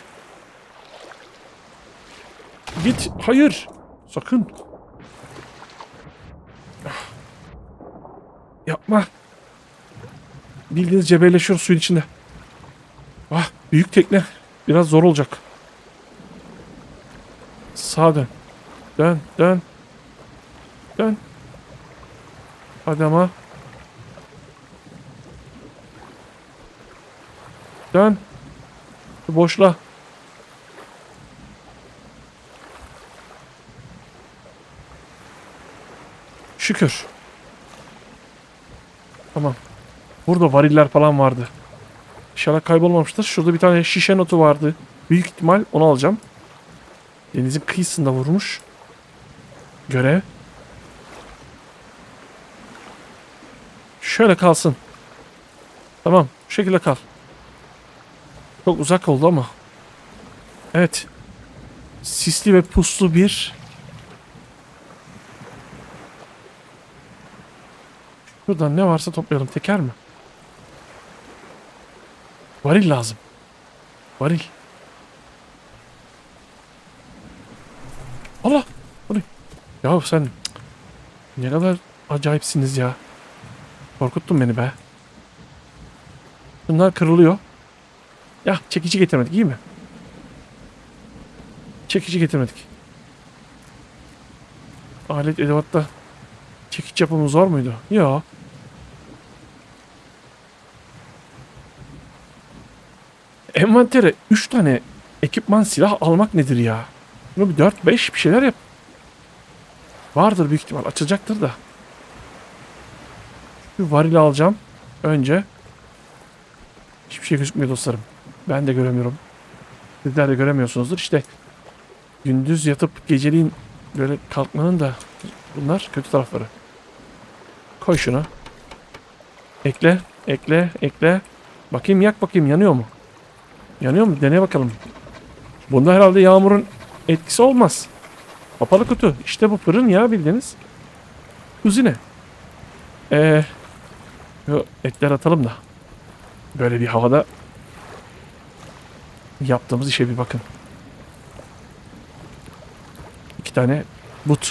Git. Hayır. Sakın. Yapma. Bildiğiniz cebelleşiyor suyun içinde. Ah, büyük tekne. Biraz zor olacak. Sağa dön. Dön, dön. Dön. Hadi ama. Dön. Boşla. Şükür. Tamam. Burada variller falan vardı. İnşallah kaybolmamıştır. Şurada bir tane şişe notu vardı. Büyük ihtimal onu alacağım. Denizin kıyısında vurmuş. Görev. Şöyle kalsın. Tamam. Bu şekilde kal. Çok uzak oldu ama. Evet. Sisli ve puslu bir. Şuradan ne varsa toplayalım. Teker mi? Varil lazım. Varil. Allah. Bu ne? Ya sen ne kadar acayipsiniz ya. Korkuttun beni be. Bunlar kırılıyor. Ya çekici getirmedik, iyi mi? Çekici getirmedik. Alet edevatta çekiç yapımı zor muydu? Ya. Envantere üç tane ekipman, silah almak nedir ya? Bunu bir dört beş bir şeyler yap. Vardır büyük ihtimal. Açılacaktır da. Şu varili alacağım. Önce. Hiçbir şey gözükmüyor dostlarım. Ben de göremiyorum. Sizler de göremiyorsunuzdur. İşte gündüz yatıp geceliğin böyle kalkmanın da bunlar kötü tarafları. Koy şunu. Ekle. Ekle. Ekle. Bakayım, yak bakayım, yanıyor mu? Yanıyor mu? Dene bakalım. Bunda herhalde yağmurun etkisi olmaz. Kapalı kutu. İşte bu fırın ya, bildiğiniz. Kuzine. Eee. Etler atalım da. Böyle bir havada yaptığımız işe bir bakın. İki tane but.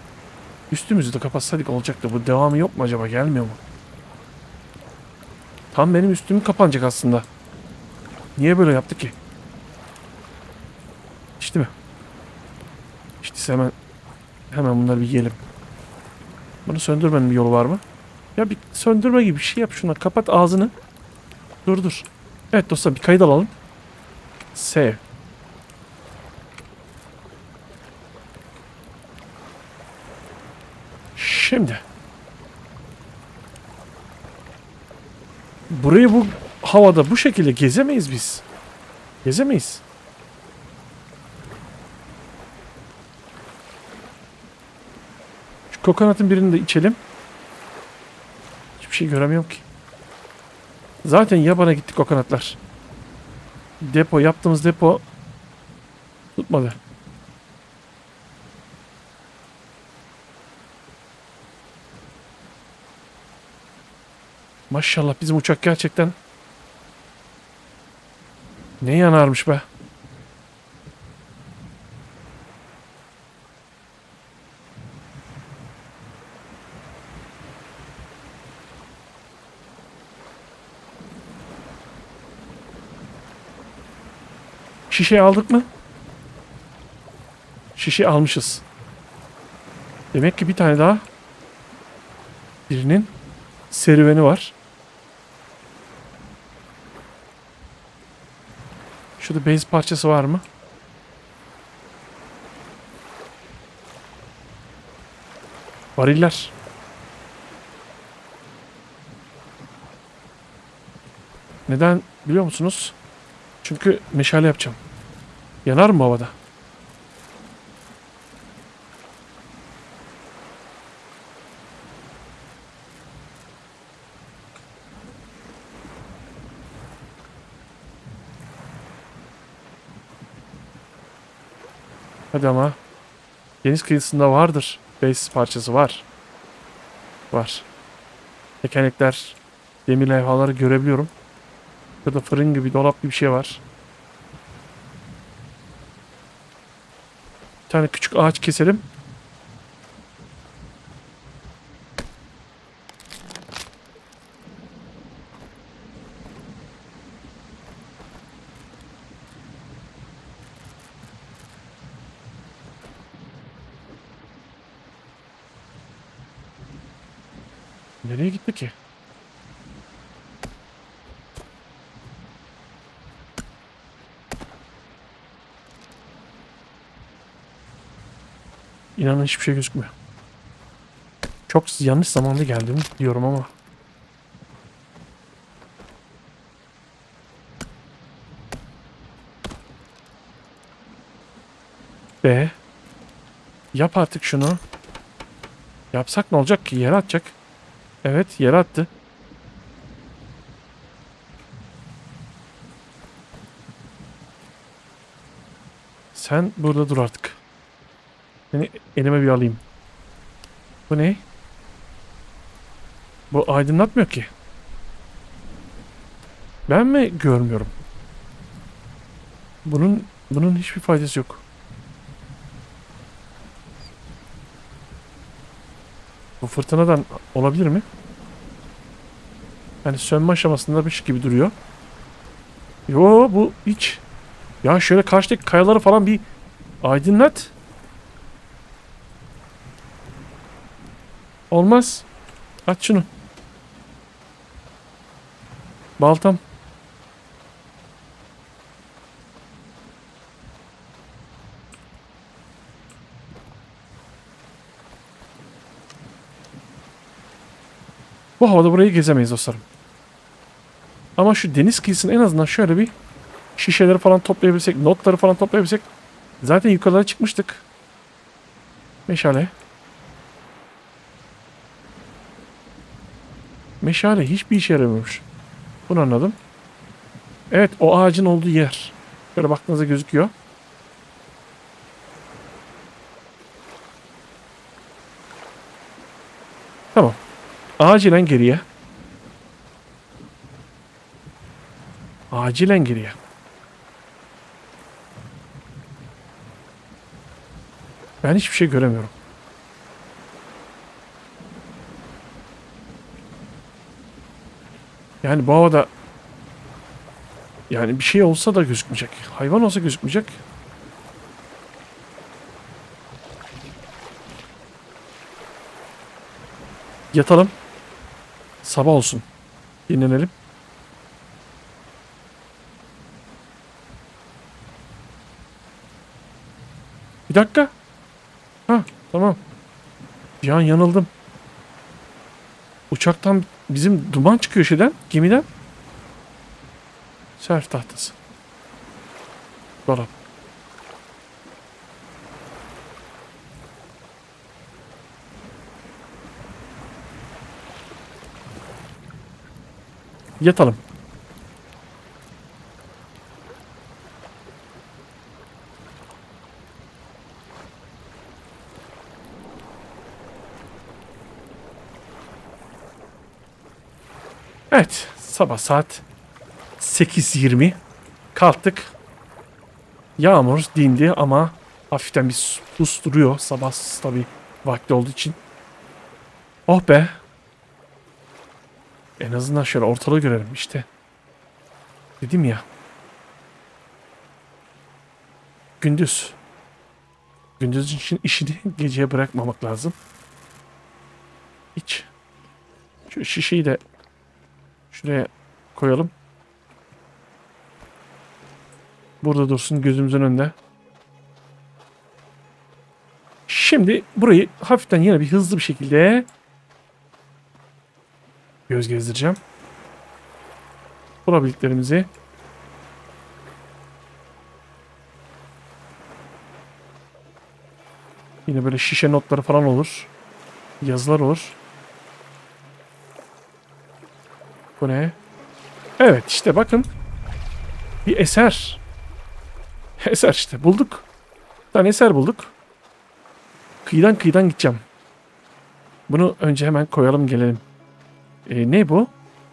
Üstümüzü de kapatsaydık olacaktı. Bu devamı yok mu acaba? Gelmiyor mu? Tam benim üstüm kapanacak aslında. Niye böyle yaptı ki? İşte mi? İşte hemen hemen bunları bir yiyelim. Bunu söndürmenin bir yolu var mı? Ya bir söndürme gibi bir şey yap şuna. Kapat ağzını. Dur dur. Evet dostlar, bir kayıt alalım. Save. Şimdi. Burayı bu havada bu şekilde gezemeyiz biz. Gezemeyiz. Şu kokonatın birini de içelim. Hiçbir şey göremiyorum ki. Zaten yabana gitti kokonatlar. Depo, yaptığımız depo tutmadı. Maşallah bizim uçak gerçekten ne yanarmış be. Şişe aldık mı? Şişe almışız. Demek ki bir tane daha birinin serüveni var. Şurada base parçası var mı? Variller. Neden biliyor musunuz? Çünkü meşale yapacağım. Yanar mı havada? Hadi ama. Deniz kıyısında vardır. Base parçası var. Var. Tekerlekler, demir levhaları görebiliyorum. Burada fırın gibi, dolap gibi bir şey var. Bir tane küçük ağaç keselim. Nereye gitti ki? İnanın hiçbir şey gözükmüyor. Çok yanlış zamanda geldim diyorum ama. Be. Yap artık şunu. Yapsak ne olacak ki? Yere atacak. Evet, yere attı. Sen burada dur artık. Seni elime bir alayım. Bu ne? Bu aydınlatmıyor ki. Ben mi görmüyorum? Bunun bunun hiçbir faydası yok. Bu fırtınadan olabilir mi? Yani sönme aşamasında bir şey gibi duruyor. Yo, bu hiç. Ya şöyle karşıdaki kayaları falan bir aydınlat. Olmaz. Aç şunu. Baltam. Bu havada burayı gezemeyiz dostlarım. Ama şu deniz kıyısını en azından şöyle bir şişeleri falan toplayabilsek, notları falan toplayabilsek. Zaten yukarılara çıkmıştık. Meşale. Meşale hiçbir işe yaramıyormuş. Bunu anladım. Evet, o ağacın olduğu yer. Şöyle baktığınızda gözüküyor. Tamam. Acilen geriye. Acilen geriye. Ben hiçbir şey göremiyorum. Yani bu havada yani bir şey olsa da gözükmeyecek. Hayvan olsa gözükmeyecek. Yatalım. Sabah olsun. Dinlenelim. Bir dakika. Ha, tamam. Bir an yanıldım. Uçaktan bizim duman çıkıyor şeyden, gemiden. Serf tahtası. Dolap. Yatalım. Evet. Sabah saat sekiz yirmi. Kalktık. Yağmur dindi ama hafiften bir pus duruyor. Sabah tabii vakti olduğu için. Oh be. En azından şöyle ortalığı görelim işte. Dedim ya. Gündüz. Gündüz için işini geceye bırakmamak lazım. Hiç. Şu şişeyi de şuraya koyalım. Burada dursun gözümüzün önünde. Şimdi burayı hafiften yine bir hızlı bir şekilde göz gezdireceğim. Bulabildiklerimizi. Yine böyle şişe notları falan olur. Yazılar olur. Bu ne? Evet işte bakın. Bir eser. Eser işte bulduk. Bir tane eser bulduk. Kıyıdan kıyıdan gideceğim. Bunu önce hemen koyalım gelelim. Ee, ne bu?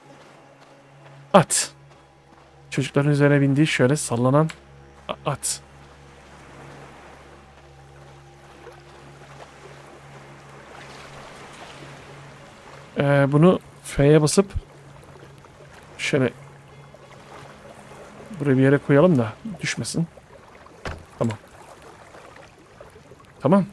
At. Çocukların üzerine bindiği şöyle sallanan at. Ee, bunu F'ye basıp şöyle buraya bir yere koyalım da düşmesin. Tamam. Tamam.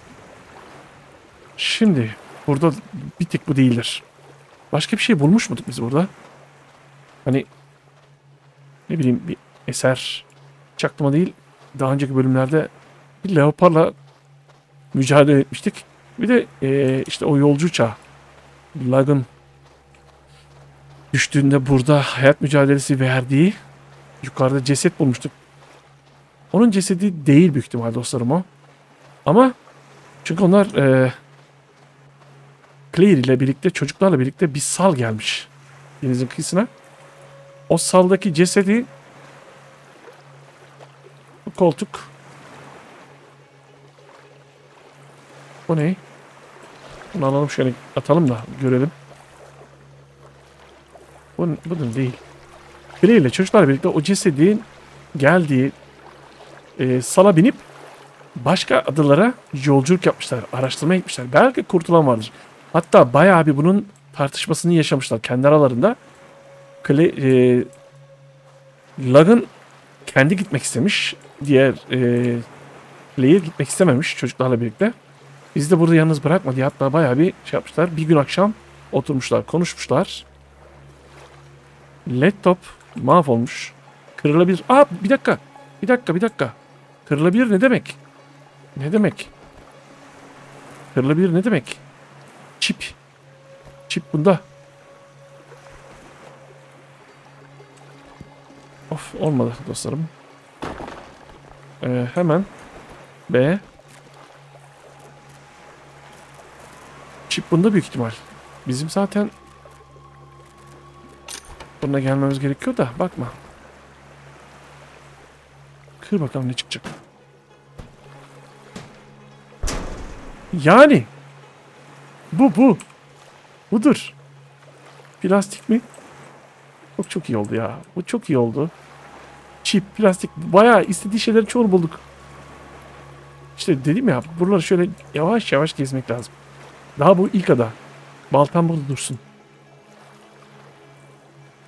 Şimdi burada bir tek bu değildir. Başka bir şey bulmuş muyduk biz burada? Hani ne bileyim bir eser çaktırma değil. Daha önceki bölümlerde bir leoparla mücadele etmiştik. Bir de ee, işte o yolcu uçağı Lagan düştüğünde burada hayat mücadelesi verdiği yukarıda ceset bulmuştuk. Onun cesedi değil büyük ihtimal dostlarım o. Ama çünkü onlar e, Claire ile birlikte çocuklarla birlikte bir sal gelmiş denizin kıyısına. O saldaki cesedi bu koltuk. Bu ne? Bunu alalım şöyle atalım da görelim. Bu, bu da değil. Claire ile çocuklarla birlikte o cesedin geldiği e, sala binip başka adalara yolculuk yapmışlar. Araştırmaya gitmişler. Belki kurtulan vardır. Hatta bayağı bir bunun tartışmasını yaşamışlar kendi aralarında. Clay, e, Lagan kendi gitmek istemiş. Diğer e, Claire gitmek istememiş çocuklarla birlikte. Biz de burada yalnız bırakma diye hatta bayağı bir şey yapmışlar. Bir gün akşam oturmuşlar, konuşmuşlar. Laptop mahvolmuş. Kırılabilir. Aa bir dakika. Bir dakika, bir dakika. Kırılabilir ne demek? Ne demek? Kırılabilir ne demek? Çip. Çip bunda. Of olmadı dostlarım. Ee, hemen B. Çip bunda büyük ihtimal. Bizim zaten buna gelmemiz gerekiyor da bakma. Kır bakalım ne çıkacak. Yani. Bu bu. Budur. Plastik mi? Çok çok iyi oldu ya. Bu çok iyi oldu. Çip, plastik. Bayağı istediği şeylerin çoğunu bulduk. İşte dedim ya buraları şöyle yavaş yavaş gezmek lazım. Daha bu ilk ada. Baltam burada dursun.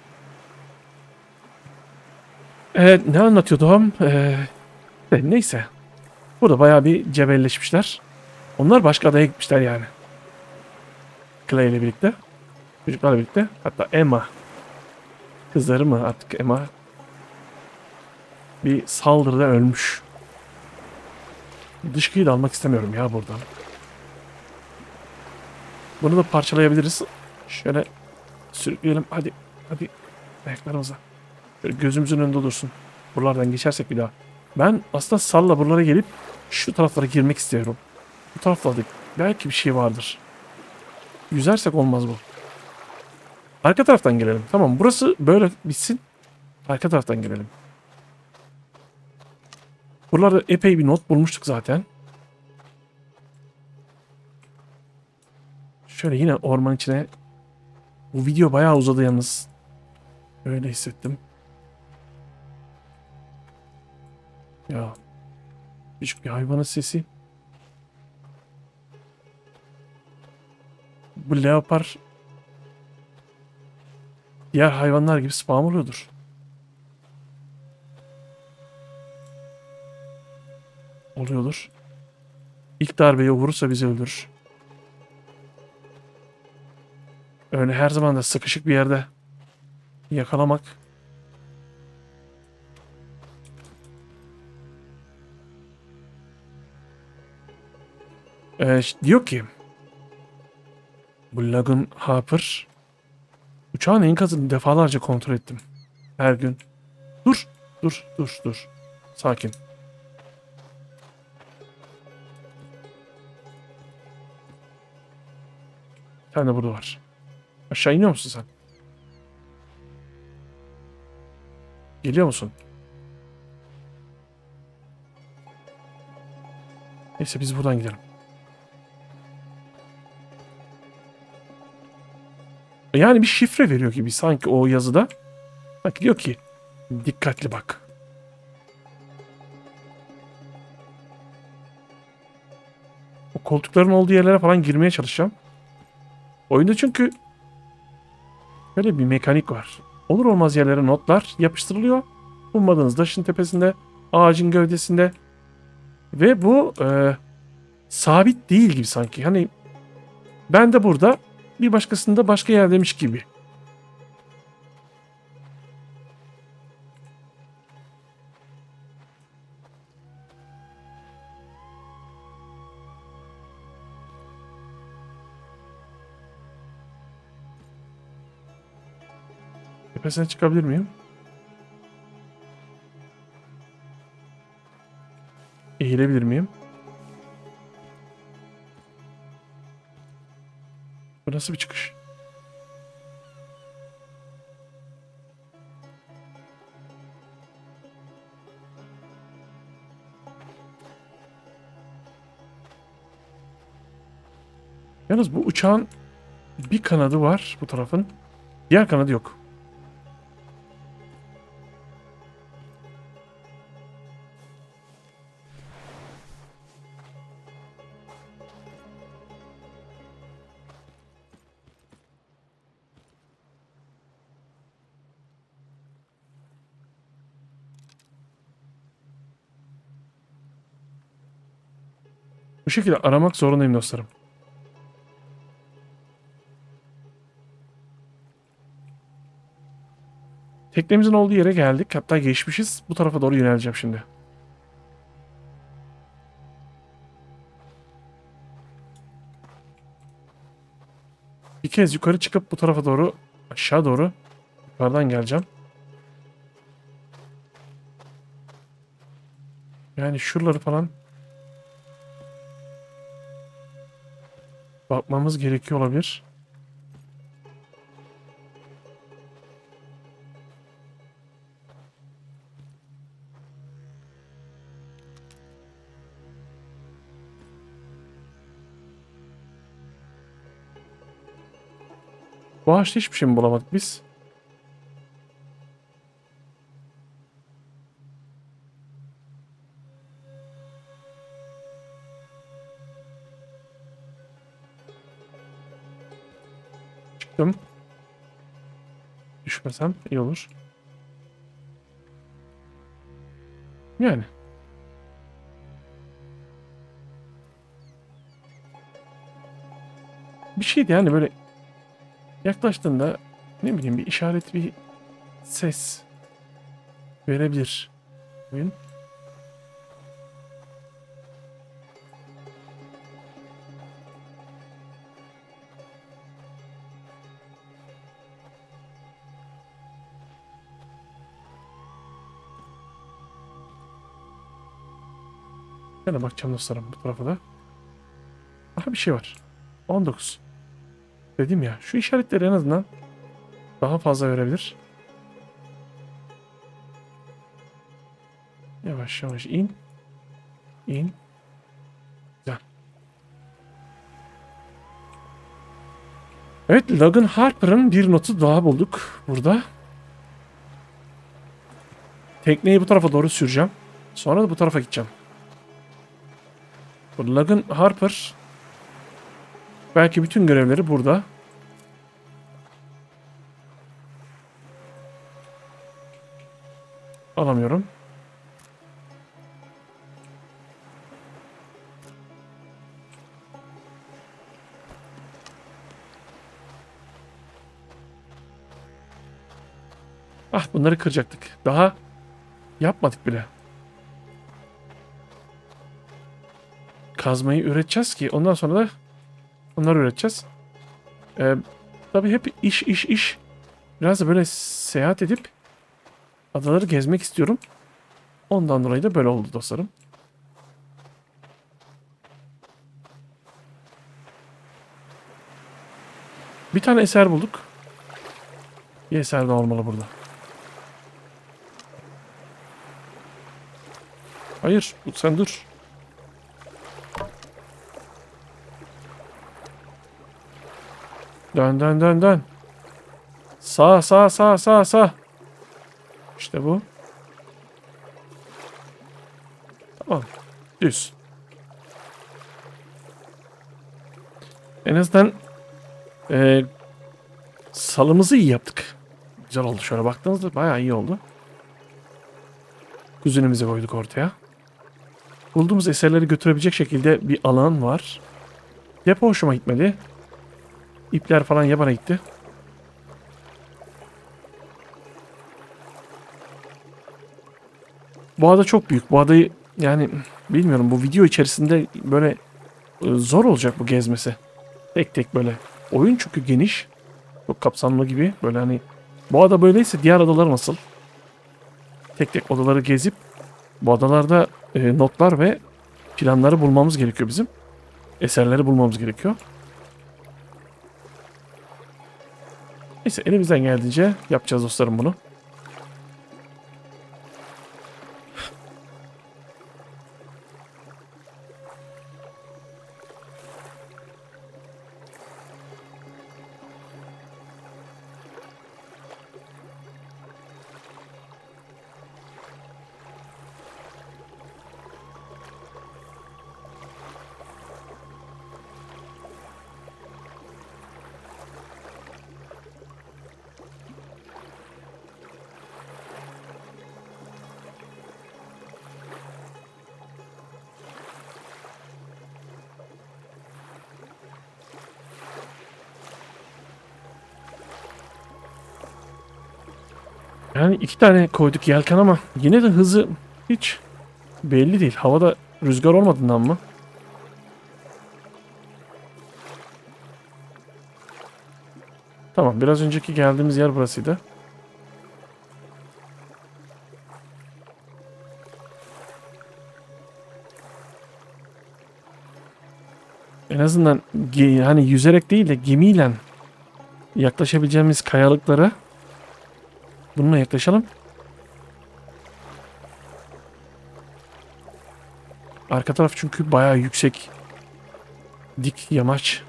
Evet, ne anlatıyordum? Ee, neyse. Burada bayağı bir cebelleşmişler. Onlar başka adaya gitmişler yani. Clay ile birlikte. Çocuklarla birlikte. Hatta Emma. Kızları mı artık Emma? Bir saldırıda ölmüş. Dışkıyı da almak istemiyorum ya buradan. Bunu da parçalayabiliriz. Şöyle sürükleyelim. Hadi. Hadi. Ayaklarımıza. Şöyle gözümüzün önünde dursun. Buralardan geçersek bir daha. Ben aslında salla buralara gelip şu taraflara girmek istiyorum. Bu taraflarda belki bir şey vardır. Yüzersek olmaz bu. Arka taraftan gelelim. Tamam, burası böyle bitsin. Arka taraftan gelelim. Buralarda epey bir not bulmuştuk zaten. Şöyle yine orman içine. Bu video bayağı uzadı yalnız. Öyle hissettim. Ya. Küçük bir hayvanın sesi. Bu leopar diğer hayvanlar gibi spam oluyordur. Oluyordur. İlk darbeyi vurursa bizi öldürür. Öyle her zaman da sıkışık bir yerde yakalamak. Ee, diyor ki bu Lagoon Hopper uçağın enkazını defalarca kontrol ettim. Her gün. Dur, dur, dur, dur. Sakin. Bir tane de burada var. Aşağı iniyor musun sen? Geliyor musun? Neyse biz buradan gidelim. Yani bir şifre veriyor gibi sanki o yazıda. Bak diyor ki dikkatli bak. O koltukların olduğu yerlere falan girmeye çalışacağım. Oyunda çünkü böyle bir mekanik var. Olur olmaz yerlere notlar yapıştırılıyor. Ummadığınız taşın tepesinde, ağacın gövdesinde. Ve bu e, sabit değil gibi sanki. Hani ben de burada, bir başkasında başka yerdeymiş gibi. Tepesine çıkabilir miyim? Eğilebilir miyim? Bu nasıl bir çıkış? Yalnız bu uçağın bir kanadı var bu tarafın. Diğer kanadı yok. Bu şekilde aramak zorundayım dostlarım. Teknemizin olduğu yere geldik. Hatta geçmişiz. Bu tarafa doğru yöneleceğim şimdi. Bir kez yukarı çıkıp bu tarafa doğru, aşağı doğru yukarıdan geleceğim. Yani şuraları falan bakmamız gerekiyor olabilir. Bu ağaçta hiçbir şey mi bulamadık biz? Çıktım. Düşmesem iyi olur. Yani. Bir şeydi yani böyle yaklaştığında ne bileyim bir işaret, bir ses verebilir. Oyun. Ben de bakacağım dostlarım bu tarafa da. Aha bir şey var. on dokuz. Dedim ya şu işaretleri en azından daha fazla verebilir. Yavaş yavaş in. İn. Güzel. Evet, Logan Harper'ın bir notu daha bulduk burada. Tekneyi bu tarafa doğru süreceğim. Sonra da bu tarafa gideceğim. Bu Logan Harper belki bütün görevleri burada. Alamıyorum. Ah, bunları kıracaktık. Daha yapmadık bile. Kazmayı üreteceğiz ki ondan sonra da onları üreteceğiz. Ee, tabii hep iş iş iş. Biraz da böyle seyahat edip adaları gezmek istiyorum. Ondan dolayı da böyle oldu dostlarım. Bir tane eser bulduk. Bir eser de olmalı burada. Hayır, sen dur. Dön dön dön dön. Sağ sağ sağ sağ sağ. İşte bu. Tamam. Düz. En azından e, salımızı iyi yaptık. Güzel oldu. Şöyle baktığınızda bayağı iyi oldu. Kuzenimizi koyduk ortaya. Bulduğumuz eserleri götürebilecek şekilde bir alan var. Depo hoşuma gitmedi. İpler falan yabana gitti. Bu ada çok büyük. Bu adayı yani bilmiyorum, bu video içerisinde böyle e, zor olacak bu gezmesi. Tek tek böyle. Oyun çünkü geniş. Çok kapsamlı gibi. Böyle hani bu ada böyleyse diğer adalar nasıl? Tek tek odaları gezip bu adalarda e, notlar ve planları bulmamız gerekiyor bizim. Eserleri bulmamız gerekiyor. Neyse, elimizden geldiğince yapacağız dostlarım bunu. Yani iki tane koyduk yelken ama yine de hızı hiç belli değil. Havada rüzgar olmadığından mı? Tamam, biraz önceki geldiğimiz yer burasıydı. En azından hani yüzerek değil de gemiyle yaklaşabileceğimiz kayalıklara bununla yaklaşalım. Arka taraf çünkü bayağı yüksek. Dik yamaç.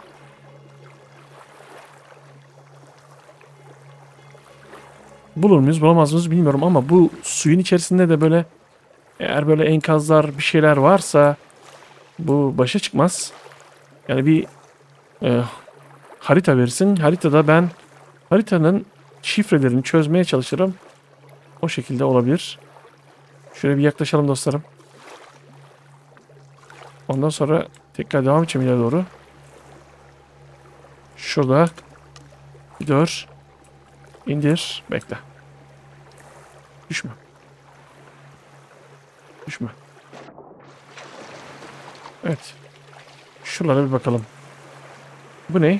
Bulur muyuz, bulamaz mıyız bilmiyorum ama bu suyun içerisinde de böyle eğer böyle enkazlar bir şeyler varsa bu başa çıkmaz. Yani bir e, harita versin. Haritada ben haritanın şifrelerini çözmeye çalışırım. O şekilde olabilir. Şöyle bir yaklaşalım dostlarım. Ondan sonra tekrar devam edeceğim ileri doğru. Şurada. Bir dur. İndir. Bekle. Düşme. Düşme. Evet. Şuralara bir bakalım. Bu ne?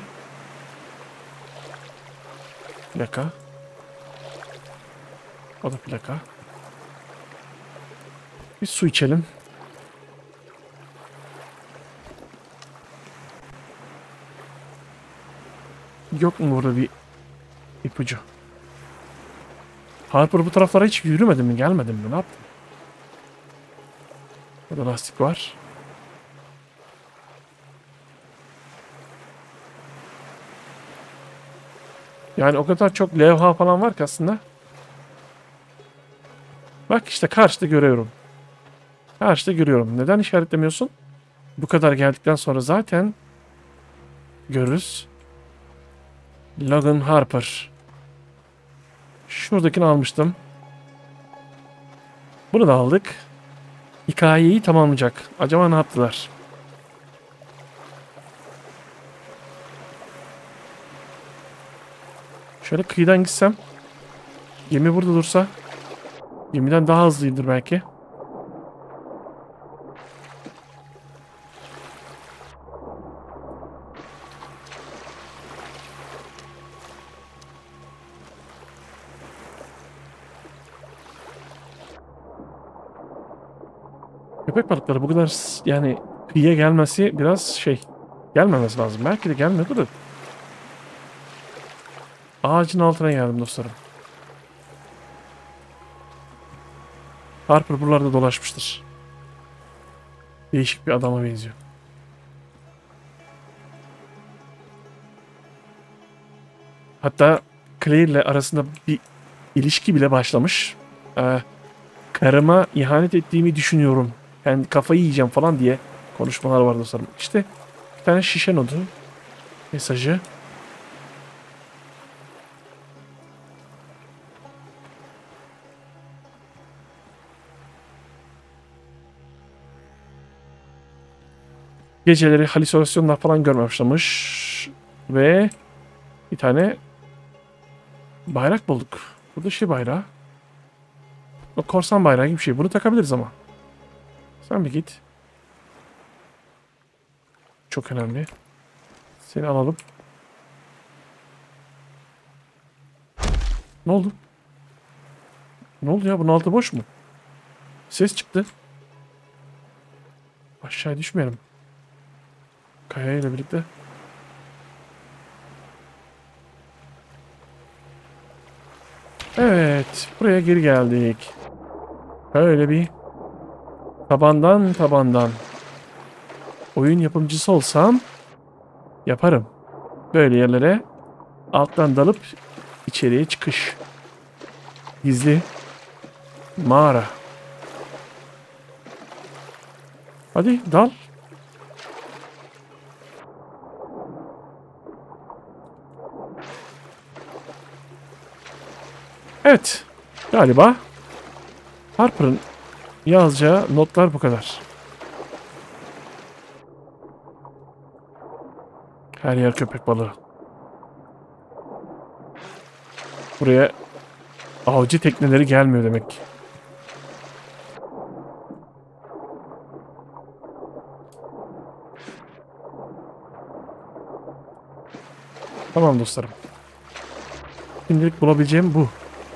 Plaka. O da plaka. Bir su içelim. Yok mu burada bir ipucu? Harper bu taraflara hiç yürümedi mi? Gelmedi mi? Ne yaptın? Burada lastik var. Yani o kadar çok levha falan var ki aslında. Bak işte karşıda görüyorum. Karşıda görüyorum. Neden işaretlemiyorsun? Bu kadar geldikten sonra zaten görürüz. Logan Harper. Şuradakini almıştım. Bunu da aldık. Hikayeyi tamamlayacak. Acaba ne yaptılar? Şöyle kıyıdan gitsem. Gemi burada dursa. Gemiden daha hızlıydır belki. Köpek balıkları bu kadar yani kıyıya gelmesi biraz şey. Gelmemesi lazım. Belki de gelmiyordu da. Ağacın altına geldim dostlarım. Harper buralarda dolaşmıştır. Değişik bir adama benziyor. Hatta Claire ile arasında bir ilişki bile başlamış. Ee, karıma ihanet ettiğimi düşünüyorum. Yani kafayı yiyeceğim falan diye konuşmalar var dostlarım. İşte bir tane şişe notu mesajı. Geceleri halüsinasyonlar falan görmeye başlamış. Ve bir tane bayrak bulduk. Burada şey bayrağı. O korsan bayrağı gibi bir şey. Bunu takabiliriz ama. Sen bir git. Çok önemli. Seni alalım. Ne oldu? Ne oldu ya? Bunun altı boş mu? Ses çıktı. Aşağıya düşmeyelim. Kaya ile birlikte. Evet. Buraya geri geldik. Böyle bir tabandan tabandan. Oyun yapımcısı olsam yaparım. Böyle yerlere alttan dalıp içeriye çıkış. Gizli mağara. Hadi dal. Evet. Galiba Harper'ın yazacağı notlar bu kadar. Her yer köpek balığı. Buraya avcı tekneleri gelmiyor demek. Tamam dostlarım. Şimdilik bulabileceğim bu.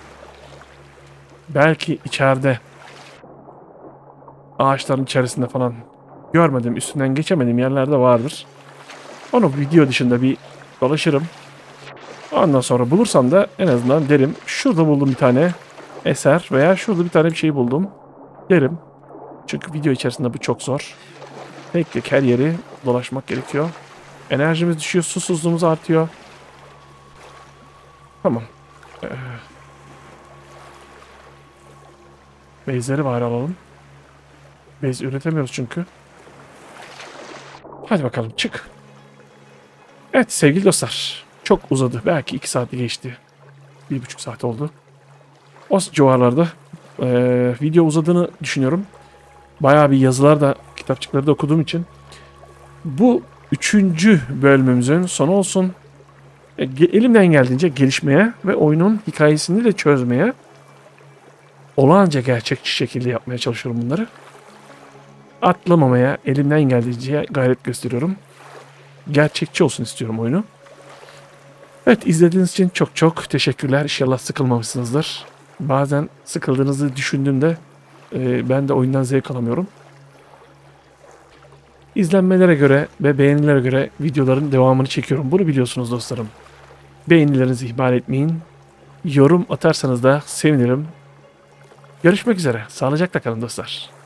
Belki içeride ağaçların içerisinde falan görmedim, üstünden geçemediğim yerlerde vardır. Onu video dışında bir dolaşırım. Ondan sonra bulursam da en azından derim şurada buldum bir tane eser veya şurada bir tane bir şey buldum derim. Çünkü video içerisinde bu çok zor. Tek tek her yeri dolaşmak gerekiyor. Enerjimiz düşüyor, susuzluğumuz artıyor. Tamam. Ee, bezleri var alalım. Bez üretemiyoruz çünkü. Hadi bakalım çık. Evet sevgili dostlar. Çok uzadı. Belki iki saati geçti. Bir buçuk saat oldu. O civarlarda Ee, video uzadığını düşünüyorum. Bayağı bir yazılar da kitapçıkları da okuduğum için. Bu üçüncü bölümümüzün sonu olsun. E, elimden geldiğince gelişmeye ve oyunun hikayesini de çözmeye, olağanca gerçekçi şekilde yapmaya çalışıyorum bunları. Atlamamaya elimden geldiğince gayret gösteriyorum. Gerçekçi olsun istiyorum oyunu. Evet, izlediğiniz için çok çok teşekkürler. İnşallah sıkılmamışsınızdır. Bazen sıkıldığınızı düşündüğümde e, ben de oyundan zevk alamıyorum. İzlenmelere göre ve beğenilere göre videoların devamını çekiyorum. Bunu biliyorsunuz dostlarım. Beğenilerinizi ihmal etmeyin. Yorum atarsanız da sevinirim. Görüşmek üzere. Sağlıcakla kalın dostlar.